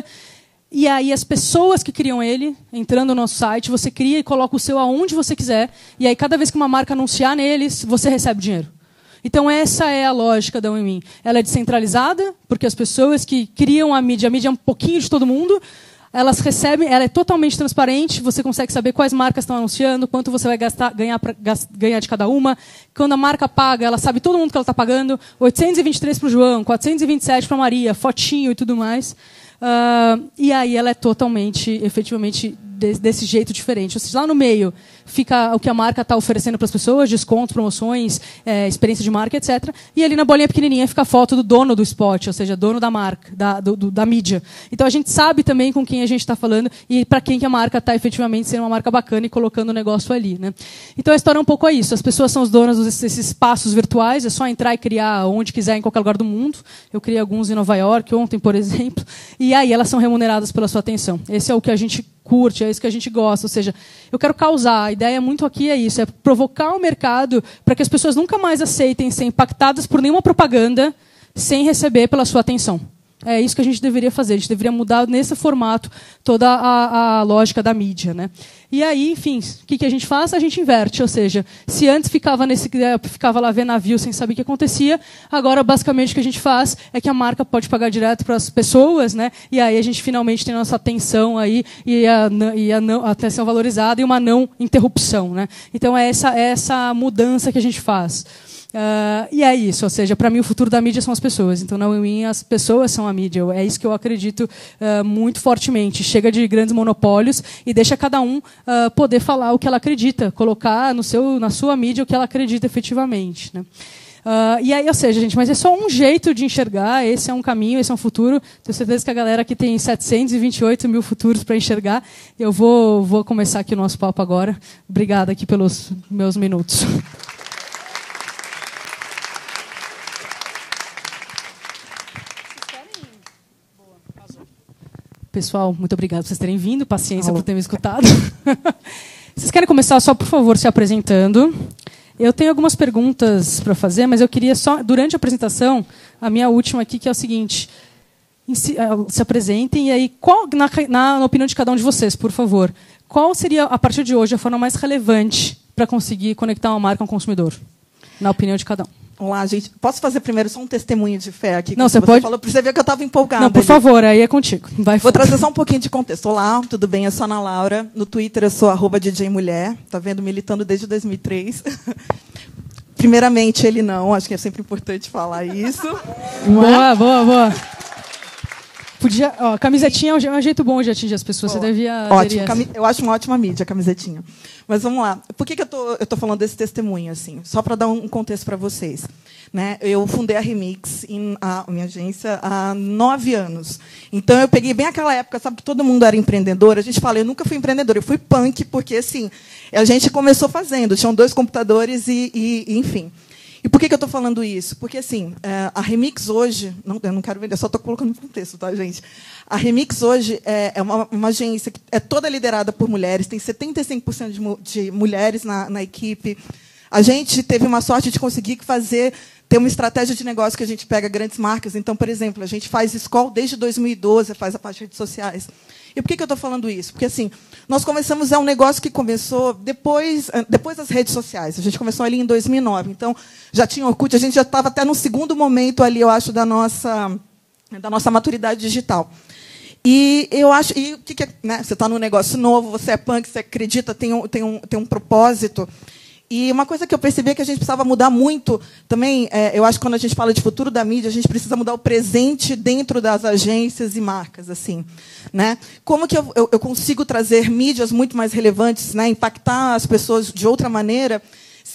E aí as pessoas que criam ele, entrando no nosso site, você cria e coloca o seu aonde você quiser, e aí cada vez que uma marca anunciar neles, você recebe dinheiro. Então essa é a lógica da Win-Win. Ela é descentralizada, porque as pessoas que criam a mídia, a mídia é um pouquinho de todo mundo, elas recebem, ela é totalmente transparente, você consegue saber quais marcas estão anunciando, quanto você vai gastar, ganhar, pra, ganhar de cada uma. Quando a marca paga, ela sabe todo mundo que ela está pagando. oitocentos e vinte e três para o João, quatrocentos e vinte e sete para a Maria, fotinho e tudo mais. Uh, e aí ela é totalmente, efetivamente, de, desse jeito diferente. Ou seja, lá no meio fica o que a marca está oferecendo para as pessoas, descontos, promoções, é, experiência de marca, etcétera. E ali na bolinha pequenininha fica a foto do dono do spot, ou seja, dono da marca, da, do, do, da mídia. Então a gente sabe também com quem a gente está falando e para quem que a marca está efetivamente sendo uma marca bacana e colocando o negócio ali, né? Então a história é um pouco é isso. As pessoas são os donos desses espaços virtuais, é só entrar e criar onde quiser, em qualquer lugar do mundo. Eu criei alguns em Nova York ontem, por exemplo. E aí elas são remuneradas pela sua atenção. Esse é o que a gente curte, é isso que a gente gosta. Ou seja, eu quero causar. A ideia muito aqui é isso, é provocar o mercado para que as pessoas nunca mais aceitem ser impactadas por nenhuma propaganda sem receber pela sua atenção. É isso que a gente deveria fazer. A gente deveria mudar nesse formato toda a, a lógica da mídia, né? E aí, enfim, o que, que a gente faz? A gente inverte. Ou seja, se antes ficava, nesse, ficava lá vendo navio sem saber o que acontecia, agora, basicamente, o que a gente faz é que a marca pode pagar direto para as pessoas, né? E aí a gente finalmente tem a nossa atenção aí, e a, e a, não, a atenção valorizada e uma não interrupção, né? Então, é essa, é essa mudança que a gente faz. Uh, e é isso, ou seja, para mim o futuro da mídia são as pessoas. Então, na Win-Win, as pessoas são a mídia. É isso que eu acredito uh, muito fortemente. Chega de grandes monopólios e deixa cada um uh, poder falar o que ela acredita, colocar no seu, na sua mídia o que ela acredita efetivamente, né? Uh, e aí, ou seja, gente, mas é só um jeito de enxergar, esse é um caminho, esse é um futuro. Tenho certeza que a galera aqui tem setecentos e vinte e oito mil futuros para enxergar. Eu vou, vou começar aqui o nosso papo agora. Obrigada aqui pelos meus minutos. Pessoal, muito obrigada por vocês terem vindo. Paciência por ter me escutado. Vocês querem começar só, por favor, se apresentando? Eu tenho algumas perguntas para fazer, mas eu queria só, durante a apresentação, a minha última aqui, que é o seguinte. Se apresentem e aí, qual, na, na, na opinião de cada um de vocês, por favor, qual seria, a partir de hoje, a forma mais relevante para conseguir conectar uma marca a um consumidor? Na opinião de cada um. Vamos lá, gente. Posso fazer primeiro só um testemunho de fé aqui? Não, você, você pode. Falou, para você ver que eu estava empolgada. Não, por ali. Favor, aí é contigo. Vai Vou trazer só um pouquinho de contexto. Olá, tudo bem? Eu sou a Ana Laura. No Twitter eu sou arroba D J Mulher. Tá vendo? Militando desde dois mil e três. Primeiramente, ele não. Acho que é sempre importante falar isso. Boa, boa, boa. Podia, ó, a camisetinha é um jeito bom de atingir as pessoas. Boa. Você devia. Ótimo. Cami... Eu acho uma ótima mídia a camisetinha. Mas vamos lá. Por que, que eu tô, eu tô falando desse testemunho assim? Só para dar um contexto para vocês. Né? Eu fundei a Remix, em, a minha agência, há nove anos. Então, eu peguei bem aquela época, sabe, que todo mundo era empreendedor. A gente fala, eu nunca fui empreendedora, eu fui punk, porque assim, a gente começou fazendo. Tinham dois computadores e, e, e enfim. E por que, que eu estou falando isso? Porque assim, a Remix hoje... Não, eu não quero vender, só estou colocando no contexto, tá, gente? A Remix hoje é, é uma, uma agência que é toda liderada por mulheres, tem setenta e cinco por cento de, de mulheres na, na equipe. A gente teve uma sorte de conseguir fazer... Tem uma estratégia de negócio que a gente pega grandes marcas. Então, por exemplo, a gente faz Skol desde dois mil e doze, faz a parte de redes sociais. E por que, que eu estou falando isso? Porque assim, nós começamos é um negócio que começou depois, depois das redes sociais. A gente começou ali em dois mil e nove. Então, já tinha Orkut, a gente já estava até no segundo momento ali, eu acho, da nossa, da nossa maturidade digital. E eu acho, e o que, que é, né? Você está num negócio novo, você é punk, você acredita, tem um, tem um, tem um propósito. E uma coisa que eu percebi é que a gente precisava mudar muito também, é, eu acho que quando a gente fala de futuro da mídia, a gente precisa mudar o presente dentro das agências e marcas, assim, né? Como que eu, eu, eu consigo trazer mídias muito mais relevantes, né, impactar as pessoas de outra maneira,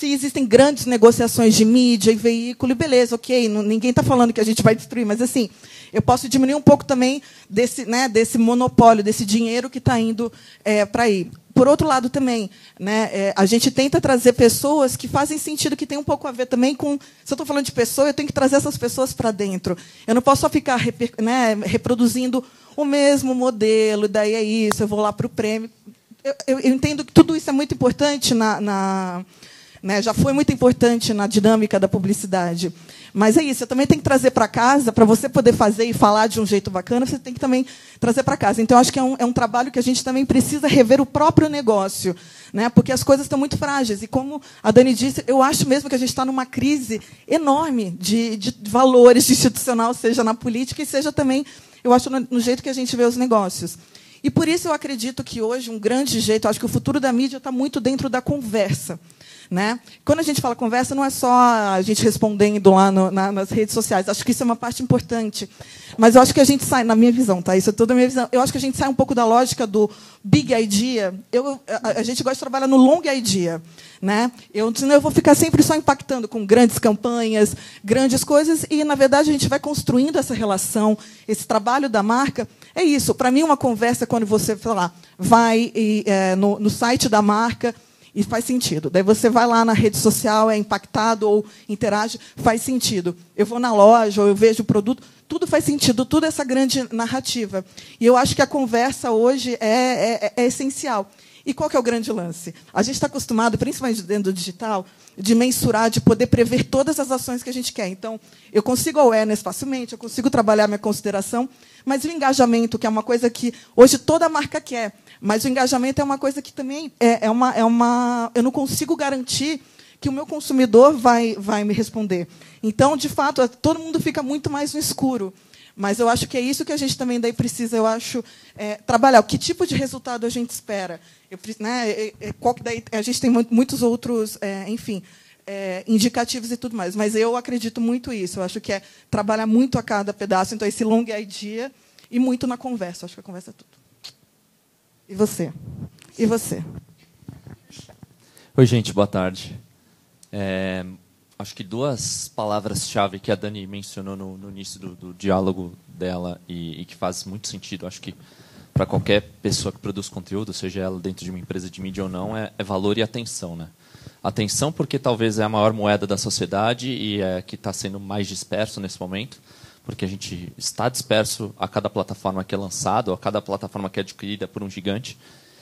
se existem grandes negociações de mídia e veículo, beleza, ok, não, ninguém está falando que a gente vai destruir, mas assim, eu posso diminuir um pouco também desse, né, desse monopólio, desse dinheiro que está indo é, para aí. Por outro lado, também, né, é, a gente tenta trazer pessoas que fazem sentido, que tem um pouco a ver também com... Se eu estou falando de pessoa, eu tenho que trazer essas pessoas para dentro. Eu não posso só ficar reper, né, reproduzindo o mesmo modelo, daí é isso, eu vou lá para o prêmio. Eu, eu, eu entendo que tudo isso é muito importante, na, na, né, já foi muito importante na dinâmica da publicidade. Mas é isso, você também tem que trazer para casa, para você poder fazer e falar de um jeito bacana, você tem que também trazer para casa. Então, acho que é um, é um trabalho que a gente também precisa rever o próprio negócio, né? Porque as coisas estão muito frágeis. E, como a Dani disse, eu acho mesmo que a gente está numa crise enorme de, de valores de institucional, seja na política e seja também, eu acho, no, no jeito que a gente vê os negócios. E, por isso, eu acredito que, hoje, um grande jeito, acho que o futuro da mídia está muito dentro da conversa. Né? Quando a gente fala conversa, não é só a gente respondendo lá no, na, nas redes sociais. Acho que isso é uma parte importante. Mas eu acho que a gente sai, na minha visão, tá? Isso é toda a minha visão. Eu acho que a gente sai um pouco da lógica do big idea. Eu, a, a gente gosta de trabalhar no long idea. Né? Eu, senão eu vou ficar sempre só impactando com grandes campanhas, grandes coisas, e, na verdade, a gente vai construindo essa relação, esse trabalho da marca. É isso. Para mim, uma conversa, quando você, sei lá, vai e, é, no, no site da marca, e faz sentido. Daí você vai lá na rede social, é impactado ou interage, faz sentido. Eu vou na loja, ou eu vejo o produto, tudo faz sentido, tudo essa grande narrativa. E eu acho que a conversa hoje é, é, é essencial. E qual que é o grande lance? A gente está acostumado, principalmente dentro do digital, de mensurar, de poder prever todas as ações que a gente quer. Então, eu consigo awareness facilmente, eu consigo trabalhar minha consideração, mas o engajamento, que é uma coisa que hoje toda marca quer, mas o engajamento é uma coisa que também é, é, uma, é uma... Eu não consigo garantir que o meu consumidor vai, vai me responder. Então, de fato, todo mundo fica muito mais no escuro. Mas eu acho que é isso que a gente também daí precisa, eu acho, é, trabalhar. Que tipo de resultado a gente espera? Eu, né, é, é, qual que daí, a gente tem muitos outros, é, enfim, é, indicativos e tudo mais. Mas eu acredito muito nisso. Eu acho que é trabalhar muito a cada pedaço. Então, esse long idea e muito na conversa. Eu acho que a conversa é tudo. E você? E você? Oi, gente. Boa tarde. É... Acho que duas palavras-chave que a Dani mencionou no, no início do, do diálogo dela e, e que faz muito sentido, acho que para qualquer pessoa que produz conteúdo, seja ela dentro de uma empresa de mídia ou não, é, é valor e atenção, né? Atenção porque talvez é a maior moeda da sociedade e é que está sendo mais disperso nesse momento, porque a gente está disperso a cada plataforma que é lançado, a cada plataforma que é adquirida por um gigante.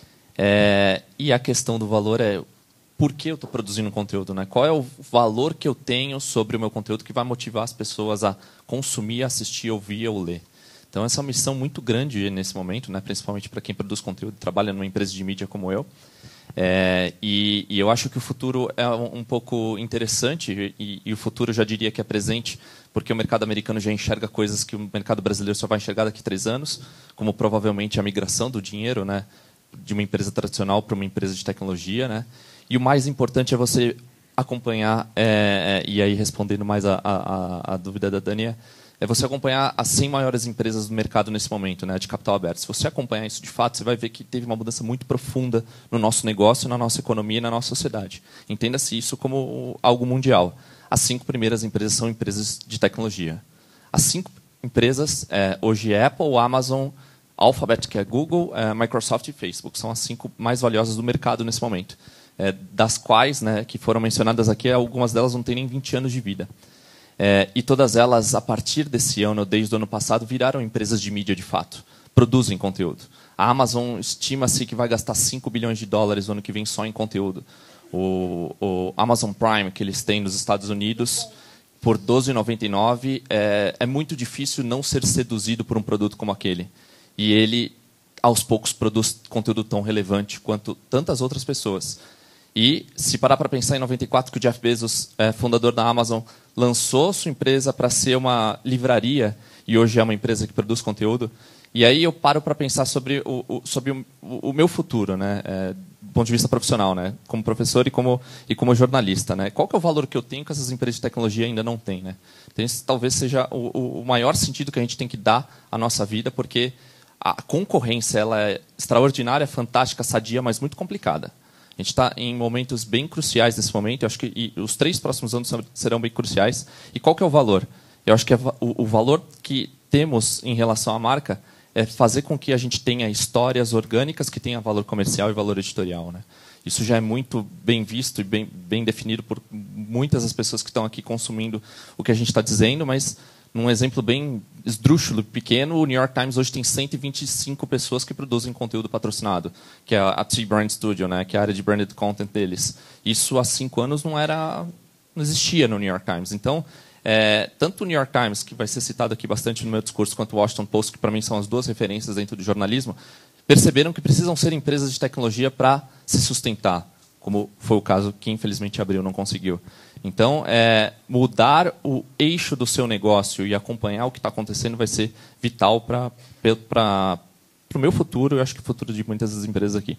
É, e a questão do valor é por que eu estou produzindo conteúdo, né? Qual é o valor que eu tenho sobre o meu conteúdo que vai motivar as pessoas a consumir, assistir, ouvir ou ler. Então, essa é uma missão muito grande nesse momento, né? Principalmente para quem produz conteúdo e trabalha numa empresa de mídia como eu. É, e, e eu acho que o futuro é um, um pouco interessante, e, e o futuro já diria que é presente, porque o mercado americano já enxerga coisas que o mercado brasileiro só vai enxergar daqui a três anos, como provavelmente a migração do dinheiro, né? De uma empresa tradicional para uma empresa de tecnologia, né? E o mais importante é você acompanhar, é, é, e aí respondendo mais a, a, a dúvida da Dani, é você acompanhar as cem maiores empresas do mercado nesse momento, né, de capital aberto. Se você acompanhar isso de fato, você vai ver que teve uma mudança muito profunda no nosso negócio, na nossa economia e na nossa sociedade. Entenda-se isso como algo mundial. As cinco primeiras empresas são empresas de tecnologia. As cinco empresas, é, hoje é Apple, Amazon, Alphabet, que é Google, é, Microsoft e Facebook. São as cinco mais valiosas do mercado nesse momento. É, das quais, né, que foram mencionadas aqui, algumas delas não têm nem vinte anos de vida. É, e todas elas, a partir desse ano, desde o ano passado, viraram empresas de mídia de fato. Produzem conteúdo. A Amazon estima-se que vai gastar cinco bilhões de dólares no ano que vem só em conteúdo. O, o Amazon Prime, que eles têm nos Estados Unidos, por doze reais e noventa e nove centavos, é, é muito difícil não ser seduzido por um produto como aquele. E ele, aos poucos, produz conteúdo tão relevante quanto tantas outras pessoas. E, se parar para pensar em noventa e quatro, que o Jeff Bezos, é, fundador da Amazon, lançou sua empresa para ser uma livraria, e hoje é uma empresa que produz conteúdo, e aí eu paro para pensar sobre o, o, sobre o, o meu futuro, né, é, do ponto de vista profissional, né, como professor e como, e como jornalista. Né, qual que é o valor que eu tenho que essas empresas de tecnologia ainda não têm? Né? Então, esse talvez seja o, o maior sentido que a gente tem que dar à nossa vida, porque a concorrência ela é extraordinária, fantástica, sadia, mas muito complicada. A A gente está em momentos bem cruciais nesse momento. Eu acho que e os três próximos anos serão bem cruciais. E qual que é o valor? Eu acho que é o, o valor que temos em relação à marca é fazer com que a gente tenha histórias orgânicas que tenham valor comercial e valor editorial, né? Isso já é muito bem visto e bem, bem definido por muitas das pessoas que estão aqui consumindo o que a gente está dizendo, mas num exemplo bem esdrúxulo, pequeno, o New York Times hoje tem cento e vinte e cinco pessoas que produzem conteúdo patrocinado, que é a T-Brand Studio, né, que é a área de branded content deles. Isso há cinco anos não era, não existia no New York Times. Então, é, tanto o New York Times, que vai ser citado aqui bastante no meu discurso, quanto o Washington Post, que para mim são as duas referências dentro do jornalismo, perceberam que precisam ser empresas de tecnologia para se sustentar, como foi o caso que, infelizmente, a Abril não conseguiu. Então, é, mudar o eixo do seu negócio e acompanhar o que está acontecendo vai ser vital para o meu futuro, eu acho que o futuro de muitas das empresas aqui.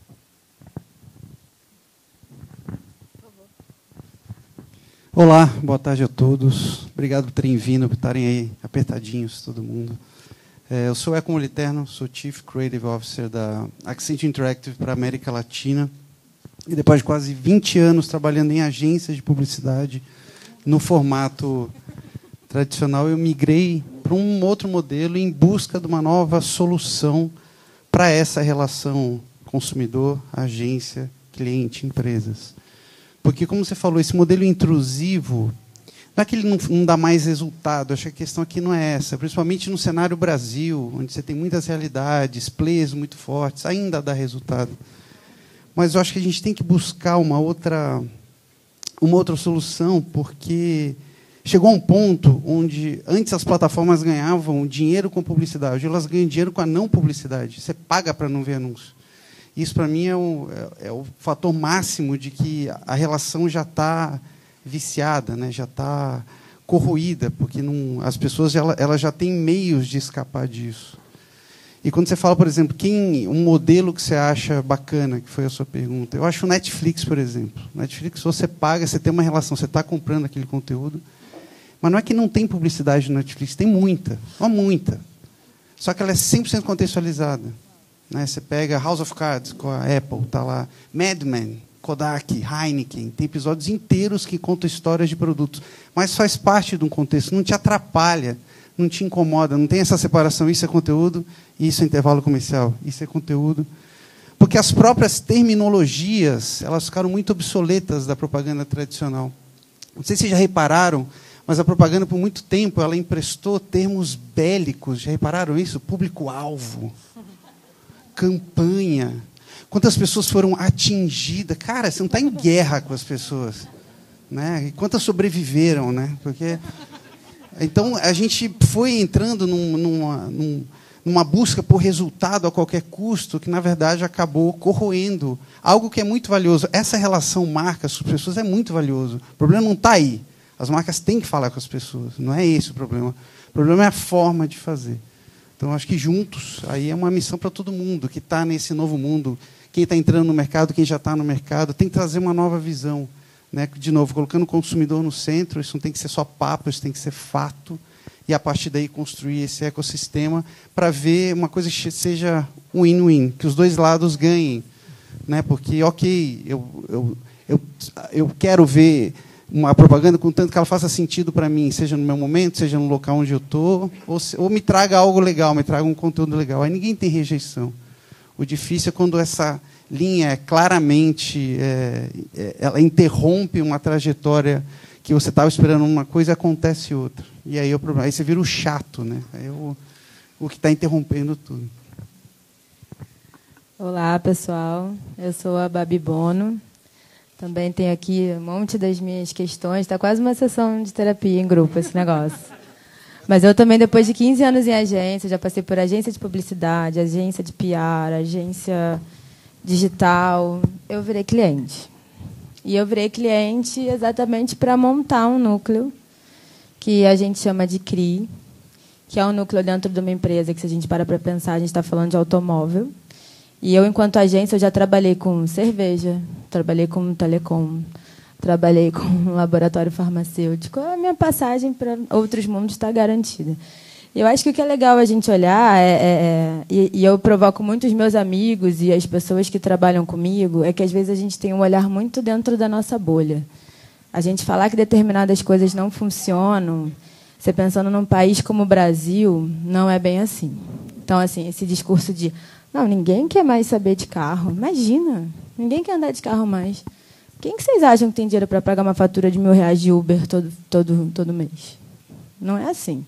Olá, boa tarde a todos. Obrigado por terem vindo, por estarem aí apertadinhos, todo mundo. É, eu sou Eco Moliterno, sou Chief Creative Officer da Accenture Interactive para a América Latina. E depois de quase vinte anos trabalhando em agências de publicidade, no formato tradicional, eu migrei para um outro modelo em busca de uma nova solução para essa relação consumidor, agência, cliente, empresas. Porque, como você falou, esse modelo intrusivo, não é que ele não, não dá mais resultado, acho que a questão aqui não é essa, principalmente no cenário Brasil, onde você tem muitas realidades, players muito fortes, ainda dá resultado. Mas eu acho que a gente tem que buscar uma outra, uma outra solução, porque chegou a um ponto onde antes as plataformas ganhavam dinheiro com publicidade, hoje elas ganham dinheiro com a não publicidade. Você paga para não ver anúncio. Isso, para mim, é o, é, é o fator máximo de que a relação já está viciada, né? Já está corroída, porque não, as pessoas ela, ela já têm meios de escapar disso. E quando você fala, por exemplo, quem um modelo que você acha bacana, que foi a sua pergunta, eu acho o Netflix, por exemplo. Netflix, você paga, você tem uma relação, você está comprando aquele conteúdo, mas não é que não tem publicidade no Netflix, tem muita, ó, muita. Só que ela é cem por cento contextualizada. Né? Você pega House of Cards com a Apple, está lá, Mad Men, Kodak, Heineken, tem episódios inteiros que contam histórias de produtos, mas faz parte de um contexto, não te atrapalha, não te incomoda, não tem essa separação, isso é conteúdo, isso é intervalo comercial, isso é conteúdo. Porque as próprias terminologias, elas ficaram muito obsoletas da propaganda tradicional. Não sei se vocês já repararam, mas a propaganda, por muito tempo, ela emprestou termos bélicos. Já repararam isso? Público-alvo, campanha. Quantas pessoas foram atingidas? Cara, você não está em guerra com as pessoas. Né? E quantas sobreviveram? Né? Porque... Então, a gente foi entrando num, numa, numa busca por resultado a qualquer custo, que, na verdade, acabou corroendo algo que é muito valioso. Essa relação marcas com as pessoas é muito valioso. O problema não está aí. As marcas têm que falar com as pessoas. Não é esse o problema. O problema é a forma de fazer. Então, acho que juntos, aí é uma missão para todo mundo que está nesse novo mundo. Quem está entrando no mercado, quem já está no mercado, tem que trazer uma nova visão. Né? De novo, colocando o consumidor no centro, isso não tem que ser só papo, isso tem que ser fato, e a partir daí construir esse ecossistema para ver uma coisa que seja win-win, que os dois lados ganhem. Né? Porque, ok, eu, eu, eu, eu quero ver uma propaganda contanto que ela faça sentido para mim, seja no meu momento, seja no local onde eu estou, ou, ou me traga algo legal, me traga um conteúdo legal. Aí ninguém tem rejeição. O difícil é quando essa linha é claramente, é, é, ela interrompe uma trajetória que você estava esperando uma coisa e acontece outra. E aí, eu, aí você vira o chato, né? Aí é o, o que está interrompendo tudo. Olá, pessoal. Eu sou a Babi Bono. Também tenho aqui um monte das minhas questões. Está quase uma sessão de terapia em grupo, esse negócio. Mas eu também, depois de quinze anos em agência, já passei por agência de publicidade, agência de P R, agência digital, eu virei cliente. E eu virei cliente exatamente para montar um núcleo que a gente chama de C R I, que é um núcleo dentro de uma empresa que, se a gente para para pensar, a gente está falando de automóvel. E eu, enquanto agência, eu já trabalhei com cerveja, trabalhei com telecom, trabalhei com um laboratório farmacêutico. A minha passagem para outros mundos está garantida. Eu acho que o que é legal a gente olhar, é, é, é, e, e eu provoco muito os meus amigos e as pessoas que trabalham comigo, é que às vezes a gente tem um olhar muito dentro da nossa bolha. A gente falar que determinadas coisas não funcionam, você pensando num país como o Brasil, não é bem assim. Então, assim, esse discurso de não, ninguém quer mais saber de carro. Imagina, ninguém quer andar de carro mais. Quem que vocês acham que tem dinheiro para pagar uma fatura de mil reais de Uber todo, todo, todo mês? Não é assim.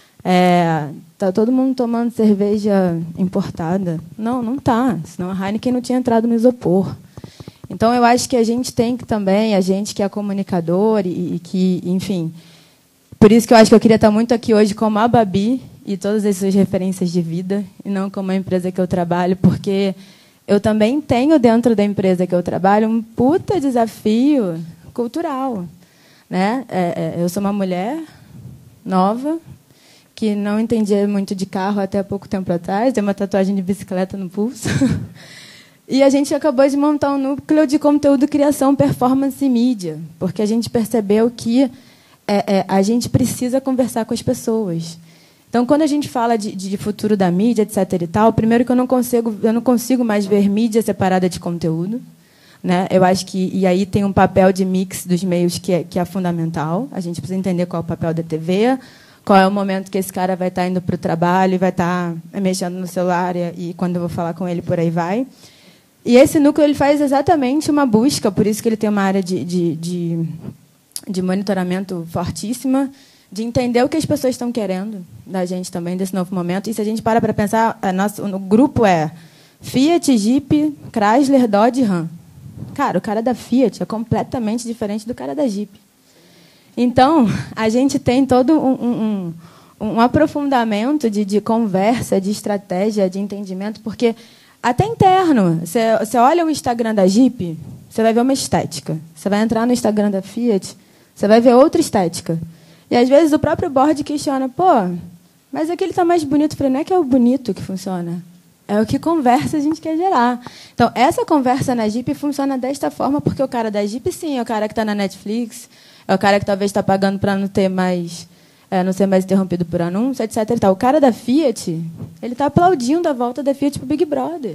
É, tá todo mundo tomando cerveja importada? Não, não tá. Senão a Heineken não tinha entrado no isopor. Então, eu acho que a gente tem que também, a gente que é comunicador e, e que, enfim... Por isso que eu acho que eu queria estar muito aqui hoje como a Babi e todas as suas referências de vida, e não como a empresa que eu trabalho, porque eu também tenho dentro da empresa que eu trabalho um puta desafio cultural. Né? É, é, eu sou uma mulher nova, que não entendia muito de carro até há pouco tempo atrás, tem uma tatuagem de bicicleta no pulso. E a gente acabou de montar um núcleo de conteúdo, criação, performance e mídia, porque a gente percebeu que é, é, a gente precisa conversar com as pessoas. Então, quando a gente fala de, de futuro da mídia, etc. e tal, primeiro que eu não consigo, eu não consigo mais ver mídia separada de conteúdo. Né? Eu acho que e aí tem um papel de mix dos meios que é, que é fundamental. A gente precisa entender qual é o papel da T V, qual é o momento que esse cara vai estar indo para o trabalho e vai estar mexendo no celular e, e quando eu vou falar com ele, por aí vai. E esse núcleo ele faz exatamente uma busca, por isso que ele tem uma área de, de, de, de monitoramento fortíssima, de entender o que as pessoas estão querendo da gente também, desse novo momento. E se a gente para para pensar, a nossa, o grupo é Fiat, Jeep, Chrysler, Dodge e Ram. Cara, o cara da Fiat é completamente diferente do cara da Jeep. Então, a gente tem todo um, um, um aprofundamento de, de conversa, de estratégia, de entendimento, porque até interno, você, você olha o Instagram da Jeep, você vai ver uma estética. Você vai entrar no Instagram da Fiat, você vai ver outra estética. E, às vezes, o próprio board questiona, pô, mas aquele está mais bonito. Eu falei, não é que é o bonito que funciona, é o que conversa a gente quer gerar. Então, essa conversa na Jeep funciona desta forma, porque o cara da Jeep, sim, é o cara que está na Netflix, é o cara que talvez está pagando para não ter mais, é, não ser mais interrompido por anúncio, etc. E tal. O cara da Fiat, ele está aplaudindo a volta da Fiat para o Big Brother.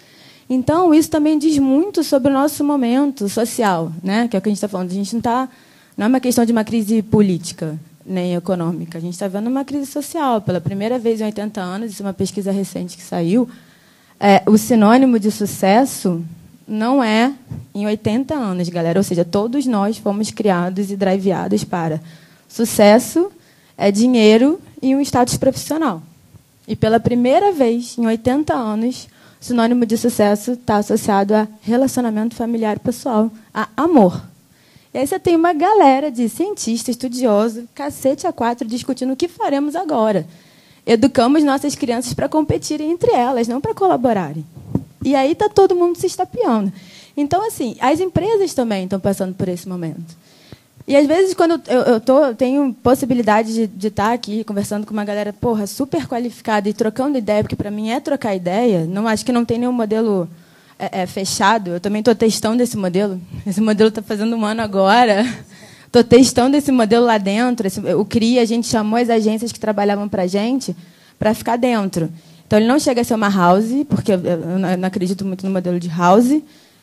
Então, isso também diz muito sobre o nosso momento social, né? Que é o que a gente está falando. A gente não está... Não é uma questão de uma crise política nem econômica. A gente está vendo uma crise social. Pela primeira vez em oitenta anos, isso é uma pesquisa recente que saiu, é, o sinônimo de sucesso não é em oitenta anos, galera. Ou seja, todos nós fomos criados e driveados para sucesso, é dinheiro e um status profissional. E, pela primeira vez em oitenta anos, o sinônimo de sucesso está associado a relacionamento familiar pessoal, a amor. E aí você tem uma galera de cientistas, estudiosos, cacete a quatro, discutindo o que faremos agora. Educamos nossas crianças para competirem entre elas, não para colaborarem. E aí está todo mundo se estapeando. Então, assim, as empresas também estão passando por esse momento. E, às vezes, quando eu, eu tô, tenho possibilidade de, de estar aqui conversando com uma galera porra, super qualificada e trocando ideia, porque, para mim, é trocar ideia, não, acho que não tem nenhum modelo... É, é fechado. Eu também estou testando esse modelo. Esse modelo está fazendo um ano agora. Estou testando esse modelo lá dentro. Esse, o C R I, a gente chamou as agências que trabalhavam para a gente para ficar dentro. Então, ele não chega a ser uma house, porque eu não acredito muito no modelo de house,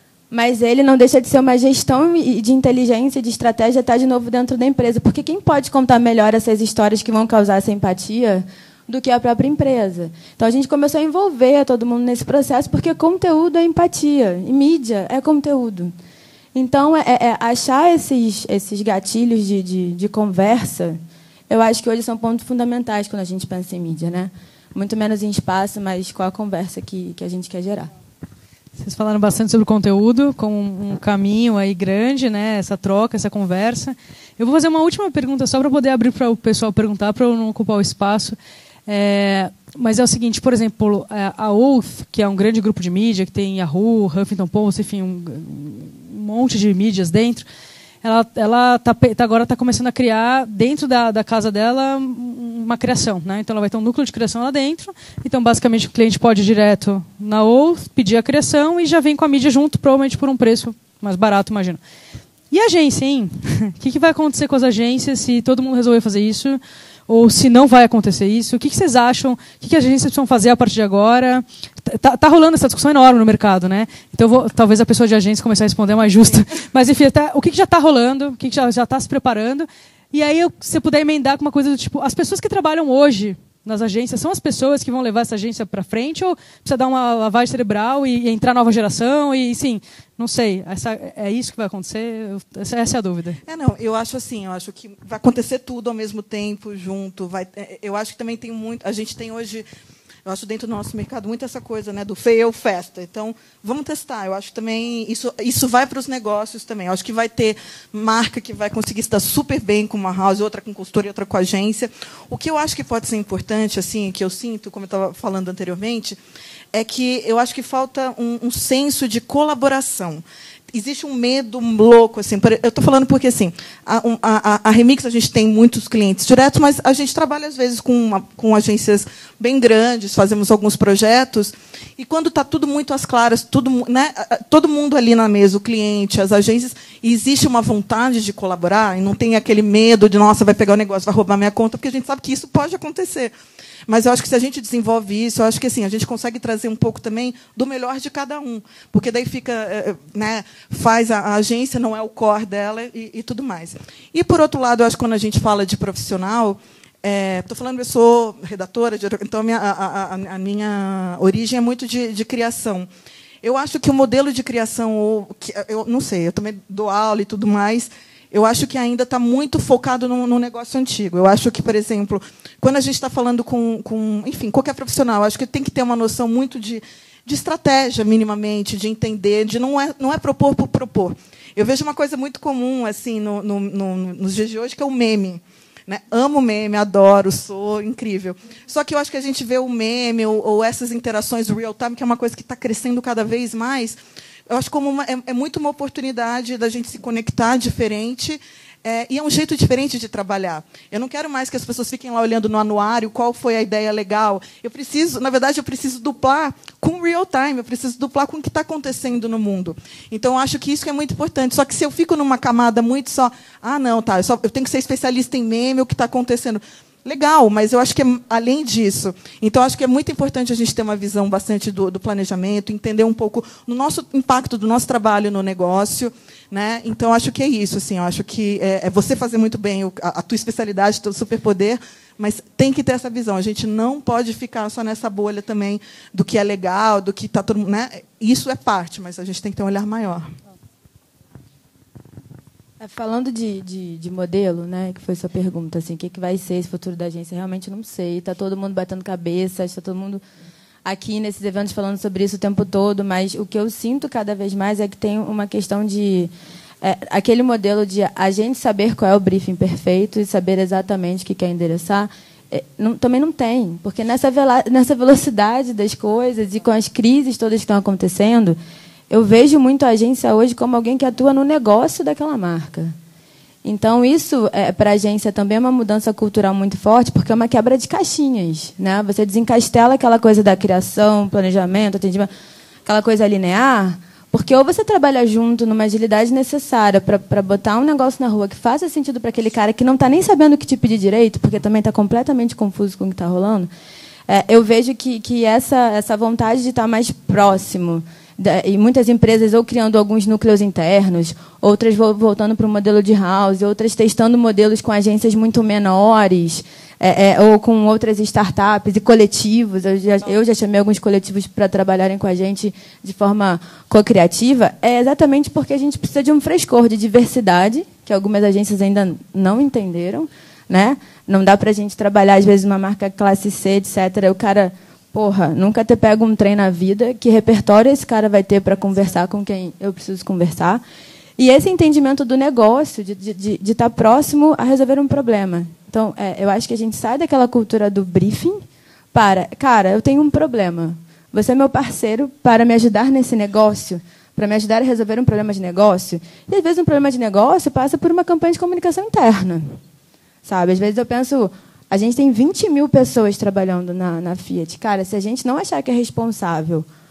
mas ele não deixa de ser uma gestão de inteligência e de estratégia estar de novo dentro da empresa. Porque quem pode contar melhor essas histórias que vão causar essa empatia do que a própria empresa. Então, a gente começou a envolver todo mundo nesse processo, porque conteúdo é empatia, e mídia é conteúdo. Então, é, é achar esses, esses gatilhos de, de, de conversa, eu acho que hoje são pontos fundamentais quando a gente pensa em mídia, né? Muito menos em espaço, mas qual a conversa que, que a gente quer gerar. Vocês falaram bastante sobre o conteúdo, com um caminho aí grande, né? Essa troca, essa conversa. Eu vou fazer uma última pergunta, só para poder abrir para o pessoal perguntar, para eu não ocupar o espaço. É, mas é o seguinte, por exemplo, a Oath, que é um grande grupo de mídia, que tem Yahoo, Huffington Post, enfim, um, um monte de mídias dentro, ela, ela tá, tá, agora está começando a criar, dentro da, da casa dela, uma criação. Né? Então, ela vai ter um núcleo de criação lá dentro. Então, basicamente, o cliente pode ir direto na Oath, pedir a criação e já vem com a mídia junto, provavelmente por um preço mais barato, imagino. E a agência, hein? O que, que vai acontecer com as agências se todo mundo resolver fazer isso? Ou se não vai acontecer isso? O que, que vocês acham? O que, que as agências precisam fazer a partir de agora? Tá, tá rolando essa discussão enorme no mercado, né? Então, eu vou, talvez a pessoa de agência comece a responder mais justa. Mas, enfim, tá, o que, que já está rolando? O que, que já está se preparando? E aí, eu, se você puder emendar com uma coisa do tipo, as pessoas que trabalham hoje nas agências são as pessoas que vão levar essa agência para frente ou precisa dar uma lavagem cerebral e, e entrar nova geração? E, sim, não sei. Essa, é isso que vai acontecer? Essa, essa é a dúvida. É, não, eu acho assim, eu acho que vai acontecer tudo ao mesmo tempo, junto. Vai, eu acho que também tem muito... A gente tem hoje... Eu acho dentro do nosso mercado muito essa coisa, né, do fail fast. Então, vamos testar. Eu acho que também isso, isso vai para os negócios também. Eu acho que vai ter marca que vai conseguir se dar super bem com uma house, outra com consultoria, outra com agência. O que eu acho que pode ser importante, assim, que eu sinto, como eu estava falando anteriormente, é que eu acho que falta um, um senso de colaboração. Existe um medo louco, assim. Eu estou falando porque, assim, a, a, a Remix, a gente tem muitos clientes diretos, mas a gente trabalha, às vezes, com, uma, com agências bem grandes, fazemos alguns projetos, e quando está tudo muito às claras, tudo, né, todo mundo ali na mesa, o cliente, as agências, e existe uma vontade de colaborar, e não tem aquele medo de, nossa, vai pegar o negócio, vai roubar minha conta, porque a gente sabe que isso pode acontecer. Mas eu acho que se a gente desenvolve isso, eu acho que assim, a gente consegue trazer um pouco também do melhor de cada um. Porque daí fica, né, faz a, a agência, não é o core dela e, e tudo mais. E, por outro lado, eu acho que quando a gente fala de profissional, estou é, falando, eu sou redatora, então a minha, a, a, a minha origem é muito de, de criação. Eu acho que o modelo de criação, ou, que, eu não sei, eu também dou aula e tudo mais, eu acho que ainda está muito focado no, no negócio antigo. Eu acho que, por exemplo, quando a gente está falando com, com, enfim, qualquer profissional, eu acho que tem que ter uma noção muito de, de estratégia, minimamente, de entender, de não é, não é propor por propor. Eu vejo uma coisa muito comum assim no, no, no, nos dias de hoje, que é o meme. Né? Amo meme, adoro, sou incrível. Só que eu acho que a gente vê o meme ou, ou essas interações real time, que é uma coisa que está crescendo cada vez mais. Eu acho como uma, é, é muito uma oportunidade da gente se conectar diferente, é, e é um jeito diferente de trabalhar. Eu não quero mais que as pessoas fiquem lá olhando no anuário qual foi a ideia legal. Eu preciso, na verdade, eu preciso duplar com real time, eu preciso duplar com o que está acontecendo no mundo. Então, eu acho que isso é muito importante. Só que se eu fico numa camada muito só, ah, não, tá, eu, só, eu tenho que ser especialista em meme, o que está acontecendo. Legal, mas eu acho que é além disso. Então, acho que é muito importante a gente ter uma visão bastante do, do planejamento, entender um pouco o nosso impacto do nosso trabalho no negócio. Né? Então, acho que é isso. Assim, eu acho que é, é você fazer muito bem o, a, a tua especialidade, o teu superpoder, mas tem que ter essa visão. A gente não pode ficar só nessa bolha também do que é legal, do que está todo mundo. Né? Isso é parte, mas a gente tem que ter um olhar maior. Falando de, de, de modelo, né, que foi sua pergunta, assim, o que, que vai ser esse futuro da agência, realmente não sei. Está todo mundo batendo cabeça, está todo mundo aqui nesses eventos falando sobre isso o tempo todo, mas o que eu sinto cada vez mais é que tem uma questão de... É, aquele modelo de a gente saber qual é o briefing perfeito e saber exatamente o que quer endereçar, é, não, também não tem. Porque nessa, vela, nessa velocidade das coisas e com as crises todas que estão acontecendo, eu vejo muito a agência hoje como alguém que atua no negócio daquela marca. Então, isso, é, para a agência, também é uma mudança cultural muito forte, porque é uma quebra de caixinhas. Né? Você desencastela aquela coisa da criação, planejamento, atendimento, aquela coisa linear, porque ou você trabalha junto numa agilidade necessária para botar um negócio na rua que faça sentido para aquele cara que não está nem sabendo o que te pedir direito, porque também está completamente confuso com o que está rolando. É, eu vejo que, que essa, essa vontade de estar mais próximo, e muitas empresas ou criando alguns núcleos internos, outras voltando para o modelo de house, outras testando modelos com agências muito menores, é, é, ou com outras startups e coletivos. Eu já, eu já chamei alguns coletivos para trabalharem com a gente de forma co-criativa. É exatamente porque a gente precisa de um frescor de diversidade, que algumas agências ainda não entenderam. Né? Não dá para a gente trabalhar, às vezes, uma marca classe C, etcétera. O cara... Porra, nunca ter pego um trem na vida, que repertório esse cara vai ter para conversar com quem eu preciso conversar. E esse entendimento do negócio, de estar de, de tá próximo a resolver um problema. Então, é, eu acho que a gente sai daquela cultura do briefing para, cara, eu tenho um problema. Você é meu parceiro para me ajudar nesse negócio, para me ajudar a resolver um problema de negócio. E, às vezes, um problema de negócio passa por uma campanha de comunicação interna. Sabe? Às vezes eu penso... A gente tem vinte mil pessoas trabalhando na, na Fiat. Cara, se a gente não achar que é responsável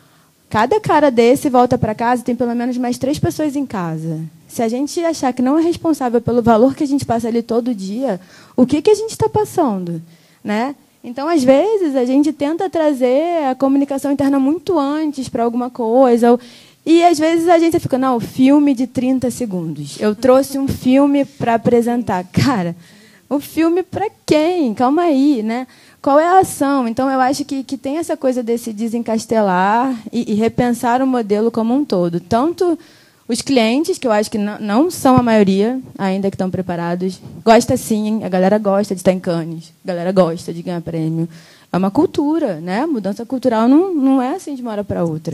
Cada cara desse volta para casa, tem pelo menos mais três pessoas em casa. Se a gente achar que não é responsável pelo valor que a gente passa ali todo dia, o que, que a gente está passando? Né? Então, às vezes, a gente tenta trazer a comunicação interna muito antes para alguma coisa. E, às vezes, a gente fica, não, filme de trinta segundos. Eu trouxe um filme para apresentar. Cara, o filme para quem? Calma aí, né? Qual é a ação? Então, eu acho que, que tem essa coisa desse desencastelar e, e repensar o modelo como um todo. Tanto os clientes, que eu acho que não, não são a maioria, ainda que estão preparados, gosta sim, a galera gosta de estar em Cannes, a galera gosta de ganhar prêmio. É uma cultura, né? Mudança cultural não, não é assim de uma hora para outra.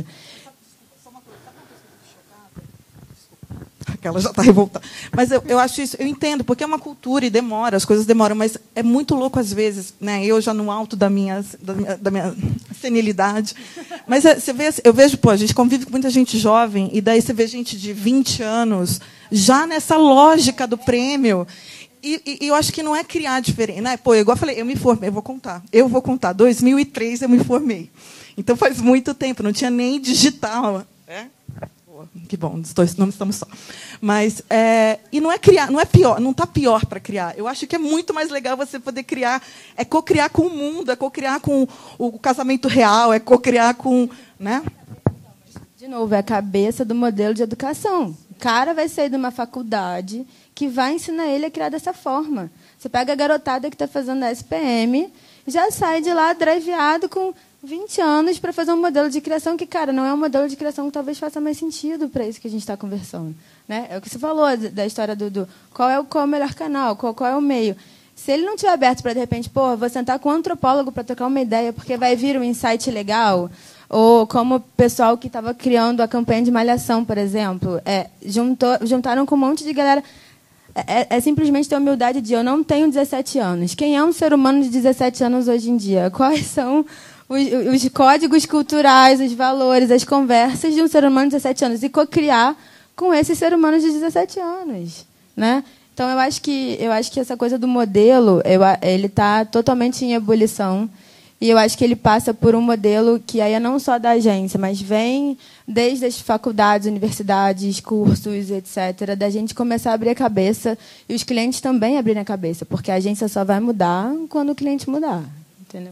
Aquela já está revoltada. Mas eu, eu acho isso, eu entendo, porque é uma cultura e demora, as coisas demoram, mas é muito louco às vezes, né? Eu já no alto da minha, da minha, da minha senilidade. Mas é, você vê, eu vejo, pô, a gente convive com muita gente jovem, e daí você vê gente de vinte anos já nessa lógica do prêmio. E, e, e eu acho que não é criar diferente. Né? Pô, igual eu falei, eu me formei, eu vou contar. Eu vou contar. dois mil e três eu me formei. Então faz muito tempo, não tinha nem digital. É? Que bom, não estamos só. Mas é, e não é criar, não é pior, não está pior para criar. Eu acho que é muito mais legal você poder criar, é co-criar com o mundo, é co-criar com o casamento real, é co-criar com, né? De novo, é a cabeça do modelo de educação. O cara vai sair de uma faculdade que vai ensinar ele a criar dessa forma. Você pega a garotada que está fazendo a S P M, já sai de lá driveado com vinte anos para fazer um modelo de criação que, cara, não é um modelo de criação que talvez faça mais sentido para isso que a gente está conversando. Né? É o que você falou da história do, do qual, é o, qual é o melhor canal, qual, qual é o meio. Se ele não estiver aberto para, de repente, pô, vou sentar com um antropólogo para trocar uma ideia, porque vai vir um insight legal, ou como o pessoal que estava criando a campanha de Malhação, por exemplo, é, juntou, juntaram com um monte de galera. É, é simplesmente ter a humildade de eu não tenho dezessete anos. Quem é um ser humano de dezessete anos hoje em dia? Quais são Os, os códigos culturais, os valores, as conversas de um ser humano de dezessete anos e co-criar com esse ser humano de dezessete anos, né? Então eu acho que eu acho que essa coisa do modelo, eu, ele está totalmente em ebulição e eu acho que ele passa por um modelo que aí é não só da agência, mas vem desde as faculdades, universidades, cursos, etcétera, da gente começar a abrir a cabeça e os clientes também abrirem a cabeça, porque a agência só vai mudar quando o cliente mudar, entendeu?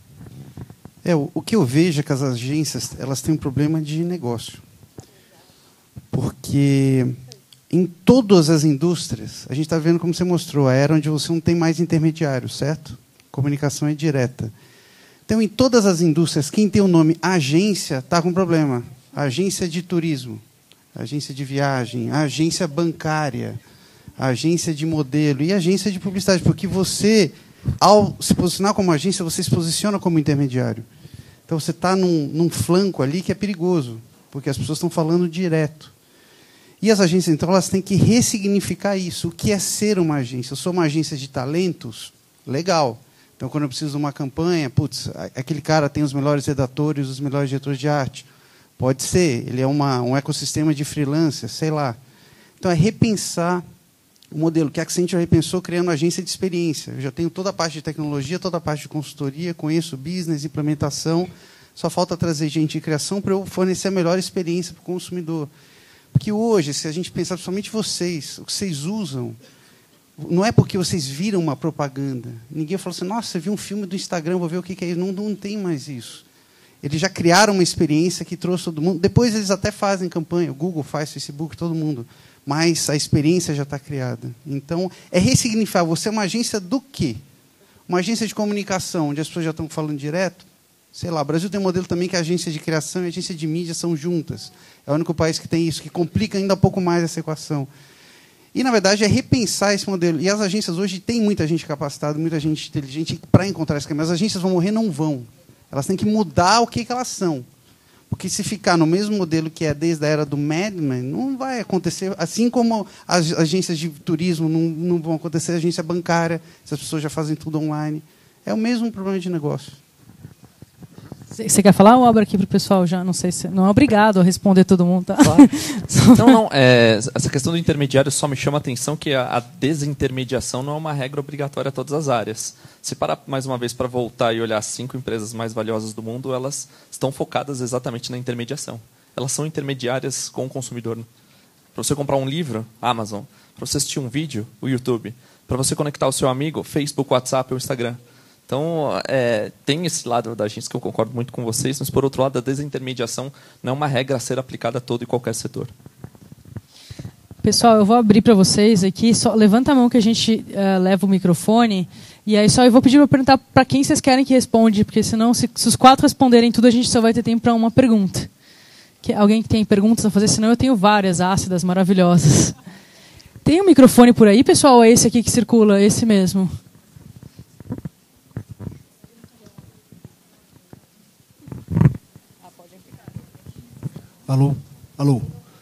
É, o, o que eu vejo é que as agências elas têm um problema de negócio. Porque em todas as indústrias, a gente está vendo, como você mostrou, a era onde você não tem mais intermediário, certo? Comunicação é direta. Então, em todas as indústrias, quem tem o nome agência está com problema. Agência de turismo, agência de viagem, agência bancária, agência de modelo e agência de publicidade. Porque você, ao se posicionar como agência, você se posiciona como intermediário. Então, você está num, num flanco ali que é perigoso, porque as pessoas estão falando direto. E as agências, então, elas têm que ressignificar isso. O que é ser uma agência? Eu sou uma agência de talentos? Legal. Então, quando eu preciso de uma campanha, putz, aquele cara tem os melhores redatores, os melhores diretores de arte. Pode ser. Ele é uma, um ecossistema de freelancers, sei lá. Então, é repensar o modelo que a Accenture repensou criando uma agência de experiência. Eu já tenho toda a parte de tecnologia, toda a parte de consultoria, conheço business, implementação. Só falta trazer gente de criação para eu fornecer a melhor experiência para o consumidor. Porque hoje, se a gente pensar, principalmente vocês, o que vocês usam, não é porque vocês viram uma propaganda. Ninguém falou assim, nossa, você viu um filme do Instagram, vou ver o que é isso. Não, não tem mais isso. Eles já criaram uma experiência que trouxe todo mundo. Depois eles até fazem campanha. O Google faz, Facebook, todo mundo. Mas a experiência já está criada. Então, é ressignificar. Você é uma agência do quê? Uma agência de comunicação, onde as pessoas já estão falando direto? Sei lá, o Brasil tem um modelo também que a agência de criação e a agência de mídia são juntas. É o único país que tem isso, que complica ainda um pouco mais essa equação. E, na verdade, é repensar esse modelo. E as agências hoje têm muita gente capacitada, muita gente inteligente para encontrar esse caminho. As agências vão morrer? Não vão. Elas têm que mudar o que, que elas são. Porque se ficar no mesmo modelo que é desde a era do Mad Men, não vai acontecer. Assim como as agências de turismo não, não vão acontecer, a agência bancária, essas pessoas já fazem tudo online. É o mesmo problema de negócio. Você quer falar ou abro aqui para o pessoal já? Não sei se... Não é obrigado a responder todo mundo, tá? Claro. Não, não. É, essa questão do intermediário só me chama a atenção que a, a desintermediação não é uma regra obrigatória a todas as áreas. Se parar mais uma vez para voltar e olhar as cinco empresas mais valiosas do mundo, elas estão focadas exatamente na intermediação. Elas são intermediárias com o consumidor. Para você comprar um livro, Amazon. Para você assistir um vídeo, o YouTube. Para você conectar o seu amigo, Facebook, WhatsApp ou Instagram. Então, é, tem esse lado da agência que eu concordo muito com vocês, mas, por outro lado, a desintermediação não é uma regra a ser aplicada a todo e qualquer setor. Pessoal, eu vou abrir para vocês aqui. Só levanta a mão que a gente uh, leva o microfone. E aí só eu vou pedir para perguntar para quem vocês querem que responde, porque senão, se, se os quatro responderem tudo, a gente só vai ter tempo para uma pergunta. Que, alguém que tem perguntas a fazer? Senão eu tenho várias ácidas maravilhosas. Tem um microfone por aí, pessoal? Ou é esse aqui que circula? Esse mesmo. Alô? Alô?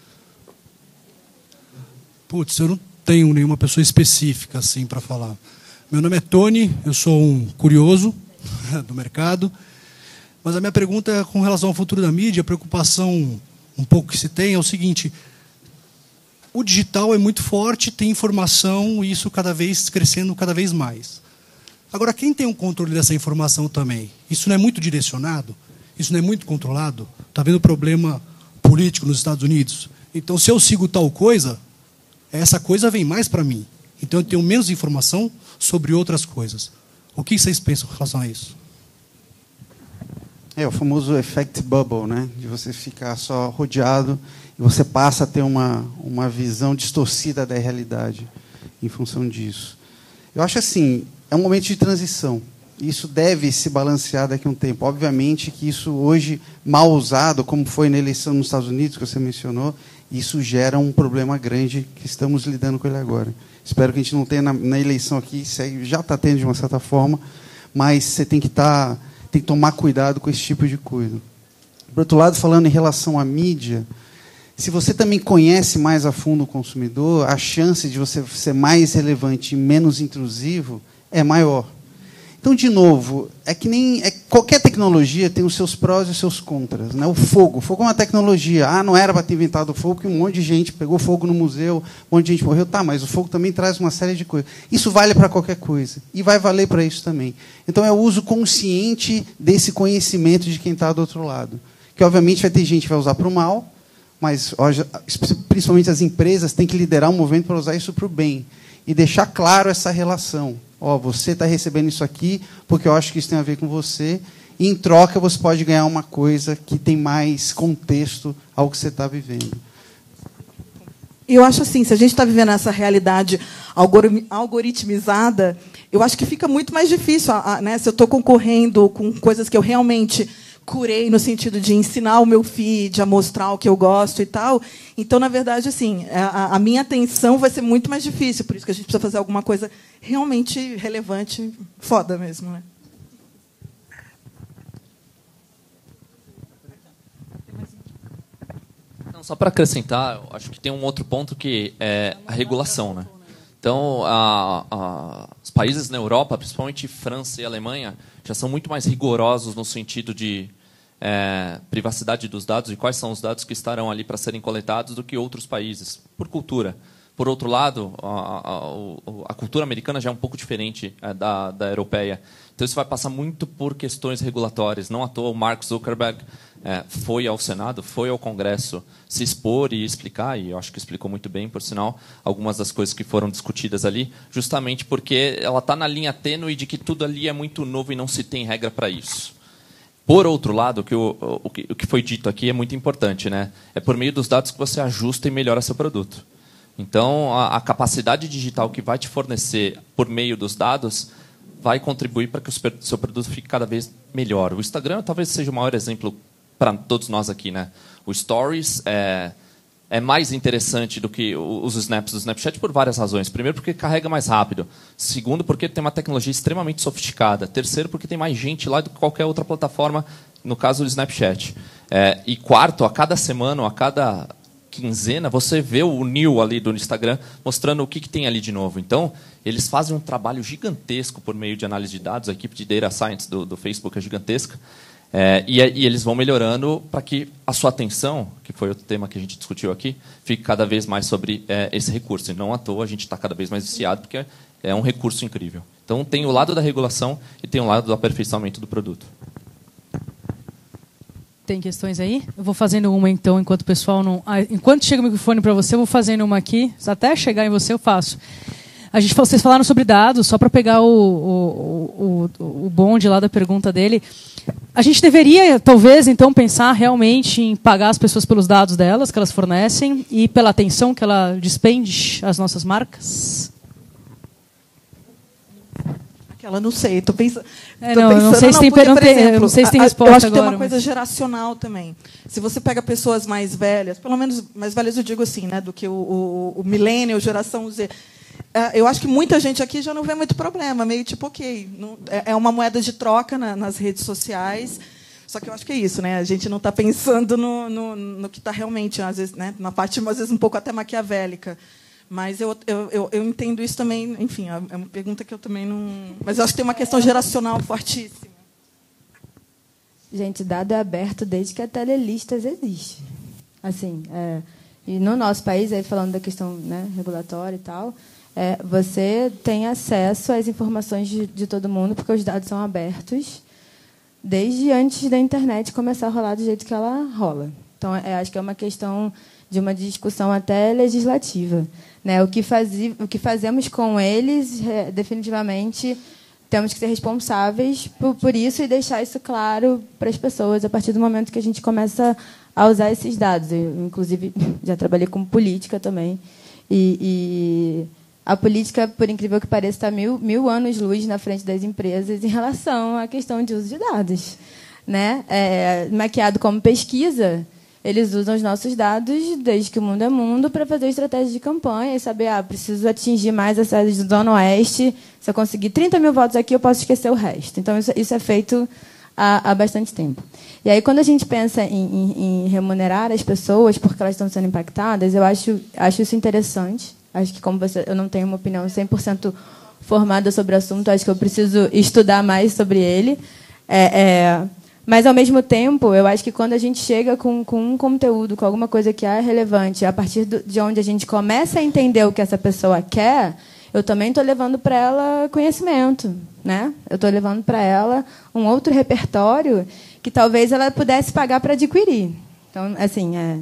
Putz, eu não tenho nenhuma pessoa específica assim para falar. Meu nome é Tony, eu sou um curioso do mercado, mas a minha pergunta é com relação ao futuro da mídia. A preocupação um pouco que se tem é o seguinte: o digital é muito forte, tem informação, e isso cada vez crescendo cada vez mais. Agora, quem tem o controle dessa informação também? Isso não é muito direcionado? Isso não é muito controlado? Está vendo problema político nos Estados Unidos? Então, se eu sigo tal coisa, essa coisa vem mais para mim. Então, eu tenho menos informação sobre outras coisas. O que vocês pensam em relação a isso? É o famoso effect bubble, né? De você ficar só rodeado e você passa a ter uma, uma visão distorcida da realidade em função disso. Eu acho assim, é um momento de transição. Isso deve se balancear daqui a um tempo. Obviamente que isso hoje, mal usado, como foi na eleição nos Estados Unidos, que você mencionou, isso gera um problema grande que estamos lidando com ele agora. Espero que a gente não tenha na, na eleição aqui, já está tendo de uma certa forma, mas você tem que, tá, tem que tomar cuidado com esse tipo de coisa. Por outro lado, falando em relação à mídia, se você também conhece mais a fundo o consumidor, a chance de você ser mais relevante e menos intrusivo é maior. Então, de novo, é que nem é, qualquer tecnologia tem os seus prós e os seus contras, né? O fogo. O fogo é uma tecnologia. Ah, não era para ter inventado o fogo, que um monte de gente pegou fogo no museu, um monte de gente morreu. Tá, mas o fogo também traz uma série de coisas. Isso vale para qualquer coisa. E vai valer para isso também. Então, é o uso consciente desse conhecimento de quem está do outro lado. Que, obviamente, vai ter gente que vai usar para o mal, mas, principalmente as empresas, têm que liderar um movimento para usar isso para o bem. E deixar claro essa relação. Ó, você está recebendo isso aqui porque eu acho que isso tem a ver com você. E, em troca, você pode ganhar uma coisa que tem mais contexto ao que você está vivendo. Eu acho assim, se a gente está vivendo essa realidade algoritmizada, eu acho que fica muito mais difícil. Né? Se eu estou concorrendo com coisas que eu realmente curei no sentido de ensinar o meu feed a mostrar o que eu gosto e tal. Então, na verdade, assim, a, a minha atenção vai ser muito mais difícil. Por isso que a gente precisa fazer alguma coisa realmente relevante, foda mesmo, né? Não, só para acrescentar, eu acho que tem um outro ponto que é a regulação, né? Então, a, a, os países na Europa, principalmente França e Alemanha, já são muito mais rigorosos no sentido de é, privacidade dos dados e quais são os dados que estarão ali para serem coletados do que outros países, por cultura. Por outro lado, a, a, a cultura americana já é um pouco diferente é, da, da europeia. Então, isso vai passar muito por questões regulatórias. Não à toa, o Mark Zuckerberg é, foi ao Senado, foi ao Congresso se expor e explicar, e eu acho que explicou muito bem, por sinal, algumas das coisas que foram discutidas ali, justamente porque ela está na linha tênue de que tudo ali é muito novo e não se tem regra para isso. Por outro lado, o que, o, o, que, o que foi dito aqui é muito importante, né? É por meio dos dados que você ajusta e melhora seu produto. Então, a, a capacidade digital que vai te fornecer por meio dos dados vai contribuir para que o seu produto fique cada vez melhor. O Instagram talvez seja o maior exemplo para todos nós aqui, né? O Stories é, é mais interessante do que os snaps do Snapchat por várias razões. Primeiro, porque carrega mais rápido. Segundo, porque tem uma tecnologia extremamente sofisticada. Terceiro, porque tem mais gente lá do que qualquer outra plataforma, no caso do Snapchat. É, e quarto, a cada semana, a cada quinzena, você vê o new ali do Instagram mostrando o que, que tem ali de novo. Então, eles fazem um trabalho gigantesco por meio de análise de dados. A equipe de Data Science do, do Facebook é gigantesca. É, e, e eles vão melhorando para que a sua atenção, que foi outro tema que a gente discutiu aqui, fique cada vez mais sobre é, esse recurso. E não à toa a gente está cada vez mais viciado, porque é um recurso incrível. Então, tem o lado da regulação e tem o lado do aperfeiçoamento do produto. Tem questões aí? Eu vou fazendo uma, então, enquanto o pessoal não... Ah, enquanto chega o microfone para você, eu vou fazendo uma aqui. Até chegar em você, eu faço. A gente, vocês falaram sobre dados, só para pegar o, o, o, o bonde lá da pergunta dele. A gente deveria, talvez, então, pensar realmente em pagar as pessoas pelos dados delas, que elas fornecem, e pela atenção que ela despende às nossas marcas? Aquela, não sei, estou pensando. É, não, não sei se tem, porque, não por tem, exemplo, não sei se tem a, resposta eu acho que agora, tem uma coisa mas... geracional também. Se você pega pessoas mais velhas, pelo menos mais velhas eu digo assim, né, do que o, o, o millennial, geração Z, eu acho que muita gente aqui já não vê muito problema, meio tipo, ok, não, é uma moeda de troca na, nas redes sociais, só que eu acho que é isso, né? A gente não está pensando no, no, no que está realmente, às vezes, né, na parte, às vezes, um pouco até maquiavélica. Mas eu, eu, eu, eu entendo isso também, enfim, é uma pergunta que eu também não... Mas eu acho que tem uma questão geracional fortíssima. Gente, dado é aberto desde que a telelistas existe. Assim, é, e no nosso país, aí falando da questão, né, regulatória e tal, é, você tem acesso às informações de, de todo mundo, porque os dados são abertos desde antes da internet começar a rolar do jeito que ela rola. Então, é, acho que é uma questão de uma discussão até legislativa. Né, o, que fazi, o que fazemos com eles, é, definitivamente, temos que ser responsáveis por, por isso e deixar isso claro para as pessoas a partir do momento que a gente começa a usar esses dados. Eu, inclusive, já trabalhei com política também. E, e a política, por incrível que pareça, está mil, mil anos-luz na frente das empresas em relação à questão de uso de dados. Né? É, maquiado como pesquisa... Eles usam os nossos dados, desde que o mundo é mundo, para fazer estratégias de campanha e saber, ah, preciso atingir mais a cidade do Zona Oeste. Se eu conseguir trinta mil votos aqui, eu posso esquecer o resto. Então, isso, isso é feito há, há bastante tempo. E aí, quando a gente pensa em, em, em remunerar as pessoas porque elas estão sendo impactadas, eu acho, acho isso interessante. Acho que, como você, eu não tenho uma opinião cem por cento formada sobre o assunto, acho que eu preciso estudar mais sobre ele. É... é Mas, ao mesmo tempo, eu acho que quando a gente chega com, com um conteúdo, com alguma coisa que é relevante, a partir do, de onde a gente começa a entender o que essa pessoa quer, eu também estou levando para ela conhecimento. Né? Eu estou levando para ela um outro repertório que talvez ela pudesse pagar para adquirir. Então, assim, é,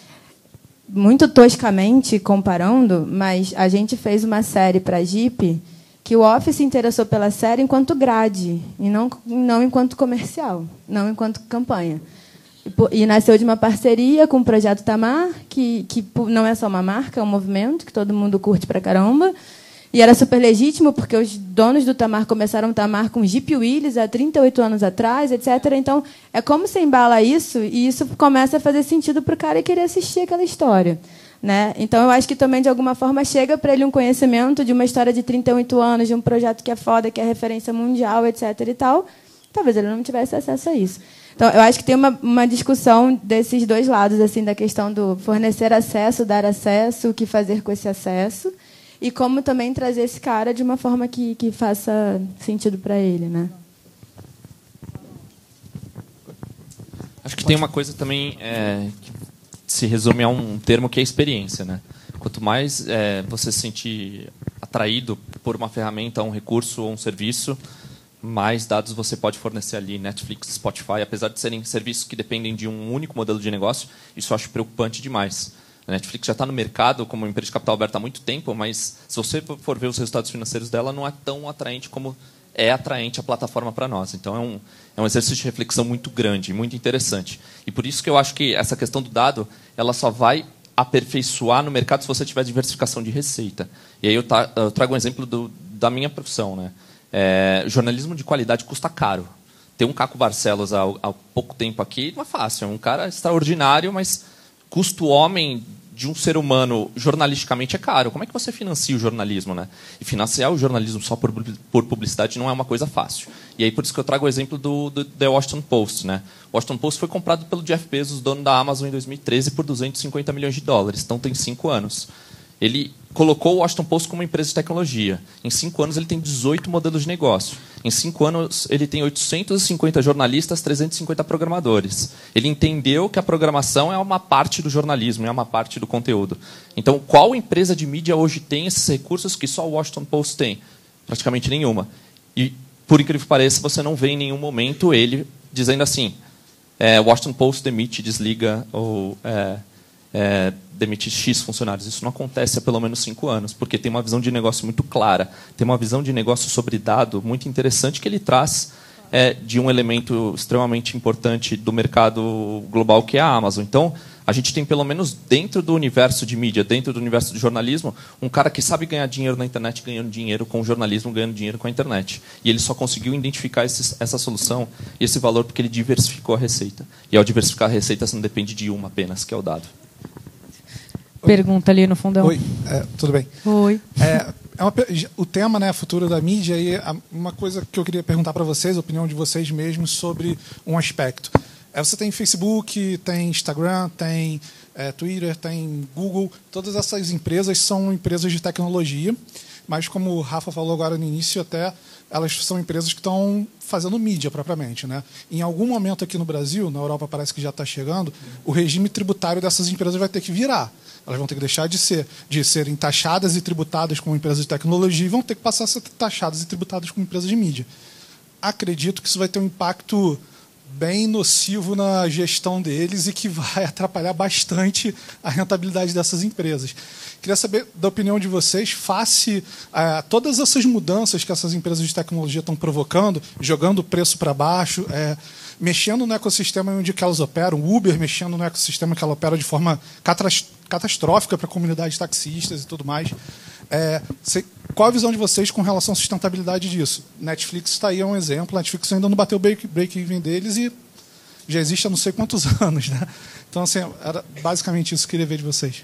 muito toscamente comparando, mas a gente fez uma série para a Jeep que o Office se interessou pela série enquanto grade, e não, não enquanto comercial, não enquanto campanha. E, e nasceu de uma parceria com o Projeto Tamar, que, que não é só uma marca, é um movimento que todo mundo curte pra caramba. E era super legítimo, porque os donos do Tamar começaram o Tamar com Jeep Willys há trinta e oito anos atrás, etcétera. Então, é como você embala isso, e isso começa a fazer sentido para o cara querer assistir aquela história. Né? Então, eu acho que também, de alguma forma, chega para ele um conhecimento de uma história de trinta e oito anos, de um projeto que é foda, que é referência mundial, etcétera. E tal. Talvez ele não tivesse acesso a isso. Então, eu acho que tem uma, uma discussão desses dois lados, assim, da questão do fornecer acesso, dar acesso, o que fazer com esse acesso, e como também trazer esse cara de uma forma que, que faça sentido para ele. Né? Acho que tem uma coisa também... É, que se resume a um termo que é experiência, né? Quanto mais é, você se sentir atraído por uma ferramenta, um recurso ou um serviço, mais dados você pode fornecer ali. Netflix, Spotify, apesar de serem serviços que dependem de um único modelo de negócio, isso eu acho preocupante demais. A Netflix já está no mercado como empresa de capital aberta há muito tempo, mas se você for ver os resultados financeiros dela, não é tão atraente como é atraente a plataforma para nós. Então, é um, é um exercício de reflexão muito grande, muito interessante. E por isso que eu acho que essa questão do dado, ela só vai aperfeiçoar no mercado se você tiver diversificação de receita. E aí eu, ta, eu trago um exemplo do, da minha profissão. Né? É, jornalismo de qualidade custa caro. Ter um Caco Barcelos há, há pouco tempo aqui não é fácil. É um cara extraordinário, mas custo homem de um ser humano jornalisticamente é caro. Como é que você financia o jornalismo? Né? E financiar o jornalismo só por, por publicidade não é uma coisa fácil. E aí por isso que eu trago o exemplo do, do The Washington Post. Né? O Washington Post foi comprado pelo Jeff Bezos, dono da Amazon, em dois mil e treze, por duzentos e cinquenta milhões de dólares. Então tem cinco anos. Ele colocou o Washington Post como uma empresa de tecnologia. Em cinco anos, ele tem dezoito modelos de negócio. Em cinco anos, ele tem oitocentos e cinquenta jornalistas, trezentos e cinquenta programadores. Ele entendeu que a programação é uma parte do jornalismo, é uma parte do conteúdo. Então, qual empresa de mídia hoje tem esses recursos que só o Washington Post tem? Praticamente nenhuma. E, por incrível que pareça, você não vê em nenhum momento ele dizendo assim, é, Washington Post demite, desliga ou... É, É, demitir X funcionários. Isso não acontece há pelo menos cinco anos, porque tem uma visão de negócio muito clara, tem uma visão de negócio sobre dado muito interessante que ele traz é, de um elemento extremamente importante do mercado global, que é a Amazon. Então, a gente tem, pelo menos dentro do universo de mídia, dentro do universo do jornalismo, um cara que sabe ganhar dinheiro na internet, ganhando dinheiro com o jornalismo, ganhando dinheiro com a internet. E ele só conseguiu identificar esse, essa solução e esse valor porque ele diversificou a receita. E ao diversificar a receita, você não depende de uma apenas, que é o dado. Pergunta ali no fundão. Oi, é, tudo bem? Oi. É, é uma, o tema, né, futuro da mídia, e uma coisa que eu queria perguntar para vocês, a opinião de vocês mesmos sobre um aspecto. É, você tem Facebook, tem Instagram, tem é, Twitter, tem Google. Todas essas empresas são empresas de tecnologia, mas como o Rafa falou agora no início, até elas são empresas que estão fazendo mídia propriamente, né? Em algum momento aqui no Brasil, na Europa parece que já está chegando, o regime tributário dessas empresas vai ter que virar. Elas vão ter que deixar de ser de serem taxadas e tributadas como empresas de tecnologia e vão ter que passar a ser taxadas e tributadas como empresas de mídia. Acredito que isso vai ter um impacto bem nocivo na gestão deles e que vai atrapalhar bastante a rentabilidade dessas empresas. Queria saber da opinião de vocês, face a todas essas mudanças que essas empresas de tecnologia estão provocando, jogando o preço para baixo, é, mexendo no ecossistema onde que elas operam, o Uber mexendo no ecossistema que ela opera de forma catastrófica para a comunidade de taxistas e tudo mais. É, sei, qual a visão de vocês com relação à sustentabilidade disso? Netflix está aí, é um exemplo. Netflix ainda não bateu o break-even deles e já existe há não sei quantos anos, né? Então, assim, era basicamente isso que eu queria ver de vocês.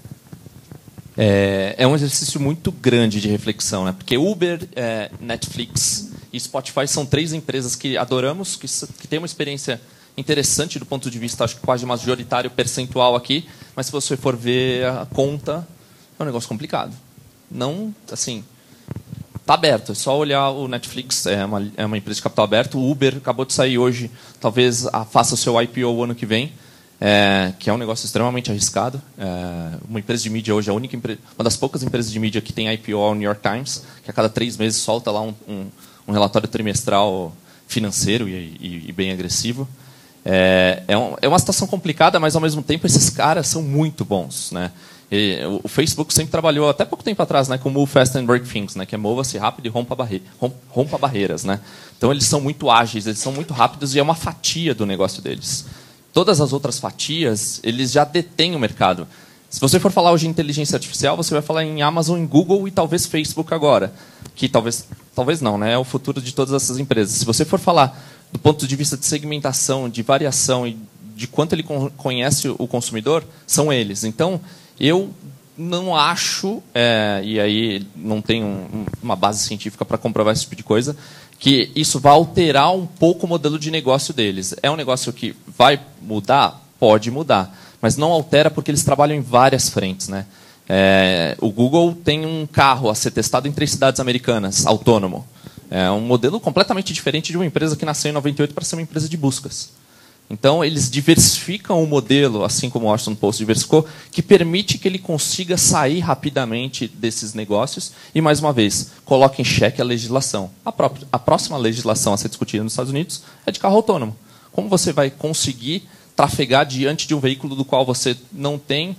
É, é um exercício muito grande de reflexão, né? Porque Uber, é, Netflix e Spotify são três empresas que adoramos, que, que têm uma experiência interessante do ponto de vista, acho que quase majoritário percentual aqui, mas se você for ver a conta, é um negócio complicado. Não, assim, está aberto, é só olhar o Netflix, é uma, é uma empresa de capital aberto, o Uber acabou de sair hoje, talvez a, faça o seu I P O o ano que vem, é, que é um negócio extremamente arriscado. É, uma empresa de mídia hoje, a única empresa, uma das poucas empresas de mídia que tem I P O ao New York Times, que a cada três meses solta lá um, um, um relatório trimestral financeiro e, e, e bem agressivo. É, é, um, é uma situação complicada, mas ao mesmo tempo esses caras são muito bons, né? E o Facebook sempre trabalhou, até pouco tempo atrás, né, com Move Fast and Break Things, né, que é mova-se rápido e rompa, barre rompa, rompa barreiras. Né? Então, eles são muito ágeis, eles são muito rápidos e é uma fatia do negócio deles. Todas as outras fatias, eles já detêm o mercado. Se você for falar hoje de inteligência artificial, você vai falar em Amazon, em Google e talvez Facebook agora. Que talvez, talvez não, né, é o futuro de todas essas empresas. Se você for falar do ponto de vista de segmentação, de variação e de quanto ele conhece o consumidor, são eles. Então, eu não acho, é, e aí não tenho um, uma base científica para comprovar esse tipo de coisa, que isso vai alterar um pouco o modelo de negócio deles. É um negócio que vai mudar? Pode mudar, mas não altera porque eles trabalham em várias frentes. Né? É, o Google tem um carro a ser testado em três cidades americanas, autônomo. É um modelo completamente diferente de uma empresa que nasceu em noventa e oito para ser uma empresa de buscas. Então, eles diversificam o modelo, assim como o Washington Post diversificou, que permite que ele consiga sair rapidamente desses negócios e, mais uma vez, coloca em xeque a legislação. A, própria, a próxima legislação a ser discutida nos Estados Unidos é de carro autônomo. Como você vai conseguir trafegar diante de um veículo do qual você não tem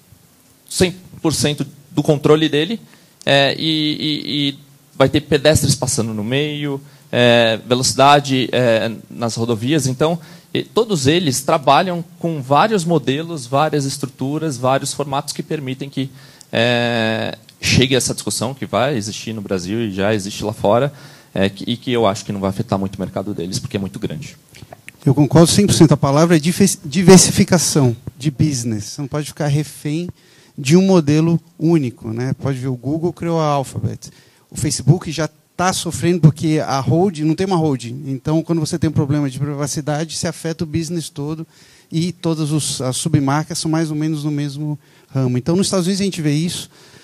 cem por cento do controle dele é, e, e, e vai ter pedestres passando no meio, é, velocidade é, nas rodovias. Então, e todos eles trabalham com vários modelos, várias estruturas, vários formatos que permitem que é, chegue a essa discussão que vai existir no Brasil e já existe lá fora, é, que, e que eu acho que não vai afetar muito o mercado deles, porque é muito grande. Eu concordo cem por cento. A palavra é diversificação de business. Você não pode ficar refém de um modelo único. Né? Pode ver, o Google criou a Alphabet. O Facebook já está sofrendo porque a holding, não tem uma holding. Então, quando você tem um problema de privacidade, se afeta o business todo e todas os, as submarcas são mais ou menos no mesmo ramo. Então, nos Estados Unidos a gente vê isso.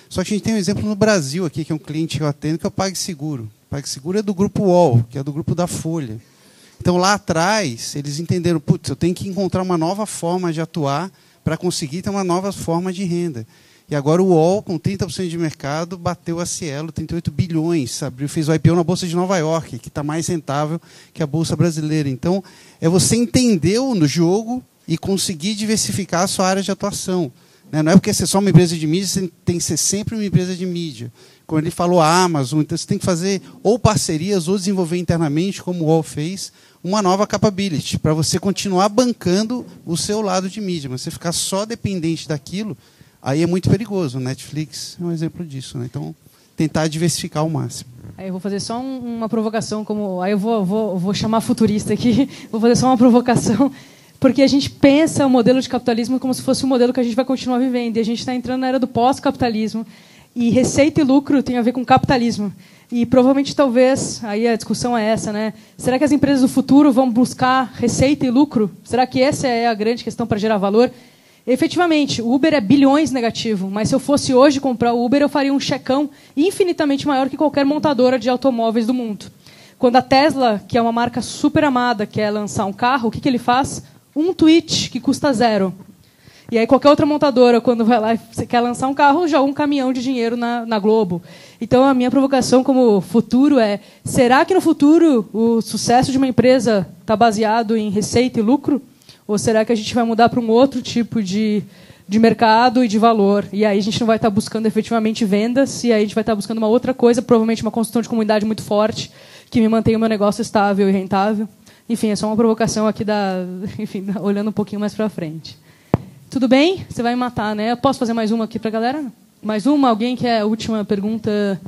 Só que a gente tem um exemplo no Brasil aqui, que é um cliente que eu atendo, que é o PagSeguro. O PagSeguro é do grupo U O L, que é do grupo da Folha. Então, lá atrás, eles entenderam, putz, eu tenho que encontrar uma nova forma de atuar para conseguir ter uma nova forma de renda. E agora o U O L, com trinta por cento de mercado, bateu a Cielo, trinta e oito bilhões, abriu, fez o I P O na Bolsa de Nova York, que está mais rentável que a Bolsa brasileira. Então, é você entender o jogo e conseguir diversificar a sua área de atuação. Não é porque você é só uma empresa de mídia, você tem que ser sempre uma empresa de mídia. Quando ele falou a Amazon, então você tem que fazer ou parcerias ou desenvolver internamente, como o U O L fez, uma nova capability, para você continuar bancando o seu lado de mídia. Mas você ficar só dependente daquilo, aí é muito perigoso. O Netflix é um exemplo disso. Né? Então, tentar diversificar ao máximo. Aí eu vou fazer só um, uma provocação, como aí eu vou, vou, vou chamar futurista aqui, vou fazer só uma provocação, porque a gente pensa o modelo de capitalismo como se fosse um modelo que a gente vai continuar vivendo, e a gente está entrando na era do pós-capitalismo, e receita e lucro tem a ver com capitalismo. E provavelmente, talvez, aí a discussão é essa, né? Será que as empresas do futuro vão buscar receita e lucro? Será que essa é a grande questão para gerar valor? Efetivamente, o Uber é bilhões negativo, mas se eu fosse hoje comprar o Uber, eu faria um checão infinitamente maior que qualquer montadora de automóveis do mundo. Quando a Tesla, que é uma marca super amada, quer lançar um carro, o que, que ele faz? Um tweet que custa zero. E aí qualquer outra montadora, quando vai lá e quer lançar um carro, joga um caminhão de dinheiro na, na Globo. Então, a minha provocação como futuro é, será que no futuro o sucesso de uma empresa está baseado em receita e lucro? Ou será que a gente vai mudar para um outro tipo de, de mercado e de valor? E aí a gente não vai estar buscando efetivamente vendas, e aí a gente vai estar buscando uma outra coisa, provavelmente uma construção de comunidade muito forte, que me mantenha o meu negócio estável e rentável. Enfim, é só uma provocação aqui, da, enfim, olhando um pouquinho mais para frente. Tudo bem? Você vai me matar, né? Eu posso fazer mais uma aqui para a galera? Mais uma? Alguém quer a última pergunta?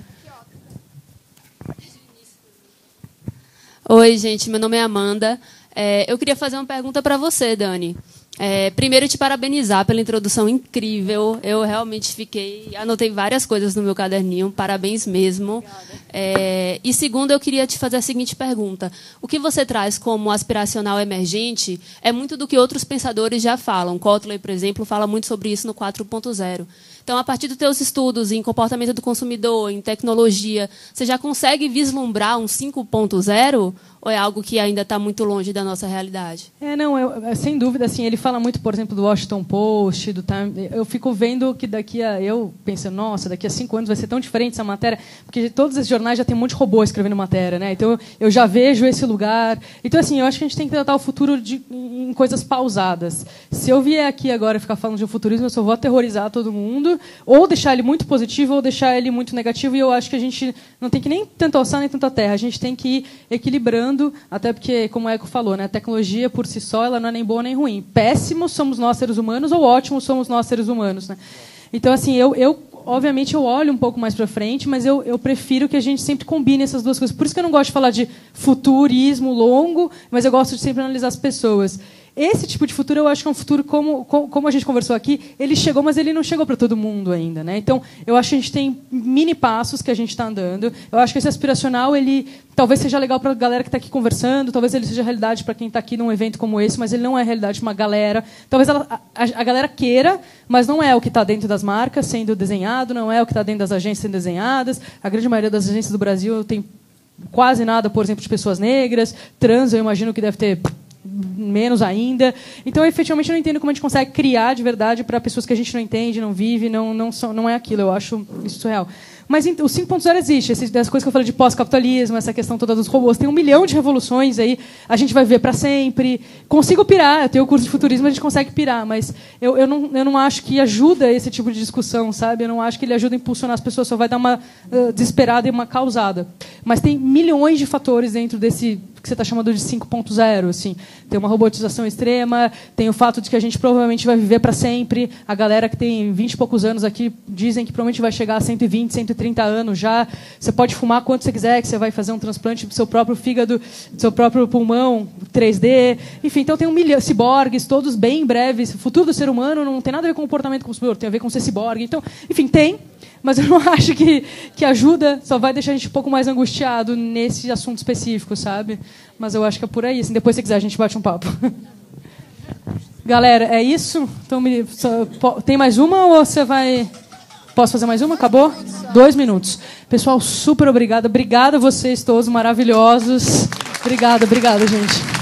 Oi, gente. Meu nome é Amanda. É, eu queria fazer uma pergunta para você, Dani. É, primeiro, te parabenizar pela introdução incrível. Eu realmente fiquei... Anotei várias coisas no meu caderninho. Parabéns mesmo. É, e segundo, eu queria te fazer a seguinte pergunta. O que você traz como aspiracional emergente é muito do que outros pensadores já falam. Kotler, por exemplo, fala muito sobre isso no quatro ponto zero. Então, a partir dos teus estudos em comportamento do consumidor, em tecnologia, você já consegue vislumbrar um cinco ponto zero? Ou é algo que ainda está muito longe da nossa realidade? É, não, eu, sem dúvida, assim, ele fala muito, por exemplo, do Washington Post, do Time. Eu fico vendo que daqui a... Eu penso, nossa, daqui a cinco anos vai ser tão diferente essa matéria, porque todos esses jornais já tem um monte de robô escrevendo matéria, né? Então, eu já vejo esse lugar. Então, assim, eu acho que a gente tem que tratar o futuro de, em coisas pausadas. Se eu vier aqui agora e ficar falando de um futurismo, eu só vou aterrorizar todo mundo, ou deixar ele muito positivo, ou deixar ele muito negativo, e eu acho que a gente não tem que nem tanto alçar, nem tanto a terra. A gente tem que ir equilibrando. Até porque, como o Eco falou, né, a tecnologia por si só ela não é nem boa nem ruim. Péssimos somos nós seres humanos ou ótimos somos nós seres humanos. Né? Então, assim, eu, eu obviamente eu olho um pouco mais para frente, mas eu, eu prefiro que a gente sempre combine essas duas coisas. Por isso que eu não gosto de falar de futurismo longo, mas eu gosto de sempre analisar as pessoas. Esse tipo de futuro, eu acho que é um futuro, como, como a gente conversou aqui, ele chegou, mas ele não chegou para todo mundo ainda. Né? Então, eu acho que a gente tem mini passos que a gente está andando. Eu acho que esse aspiracional, ele talvez seja legal para a galera que está aqui conversando, talvez ele seja realidade para quem está aqui num evento como esse, mas ele não é realidade para uma galera. Talvez ela, a, a galera queira, mas não é o que está dentro das marcas sendo desenhado, não é o que está dentro das agências sendo desenhadas. A grande maioria das agências do Brasil tem quase nada, por exemplo, de pessoas negras. Trans, eu imagino que deve ter... menos ainda. Então, efetivamente, eu não entendo como a gente consegue criar de verdade para pessoas que a gente não entende, não vive, não, não, são, não é aquilo. Eu acho isso surreal. Mas o cinco ponto zero existe. Essas coisas que eu falei de pós-capitalismo, essa questão toda dos robôs. Tem um milhão de revoluções aí. A gente vai ver para sempre. Consigo pirar. Eu tenho o curso de futurismo, a gente consegue pirar. Mas eu, eu, não, eu não acho que ajuda esse tipo de discussão, sabe? Eu não acho que ele ajuda a impulsionar as pessoas. Só vai dar uma uh, desesperada e uma causada. Mas tem milhões de fatores dentro desse que você está chamando de cinco ponto zero. Assim. Tem uma robotização extrema, tem o fato de que a gente provavelmente vai viver para sempre. A galera que tem vinte e poucos anos aqui dizem que provavelmente vai chegar a cento e vinte, cento e trinta anos já. Você pode fumar quanto você quiser, que você vai fazer um transplante do seu próprio fígado, do seu próprio pulmão, três D. Enfim, então tem um milhão de ciborgues, todos bem em breve. O futuro do ser humano não tem nada a ver com o comportamento consumidor, tem a ver com ser ciborgue. Então, enfim, tem. Mas eu não acho que, que ajuda, só vai deixar a gente um pouco mais angustiado nesse assunto específico, sabe? Mas eu acho que é por aí. Assim, depois, se quiser, a gente bate um papo. Galera, é isso? Então, me, só, tem mais uma ou você vai... Posso fazer mais uma? Acabou? Dois minutos. Pessoal, super obrigada. Obrigada a vocês todos maravilhosos. Obrigada, obrigada, gente.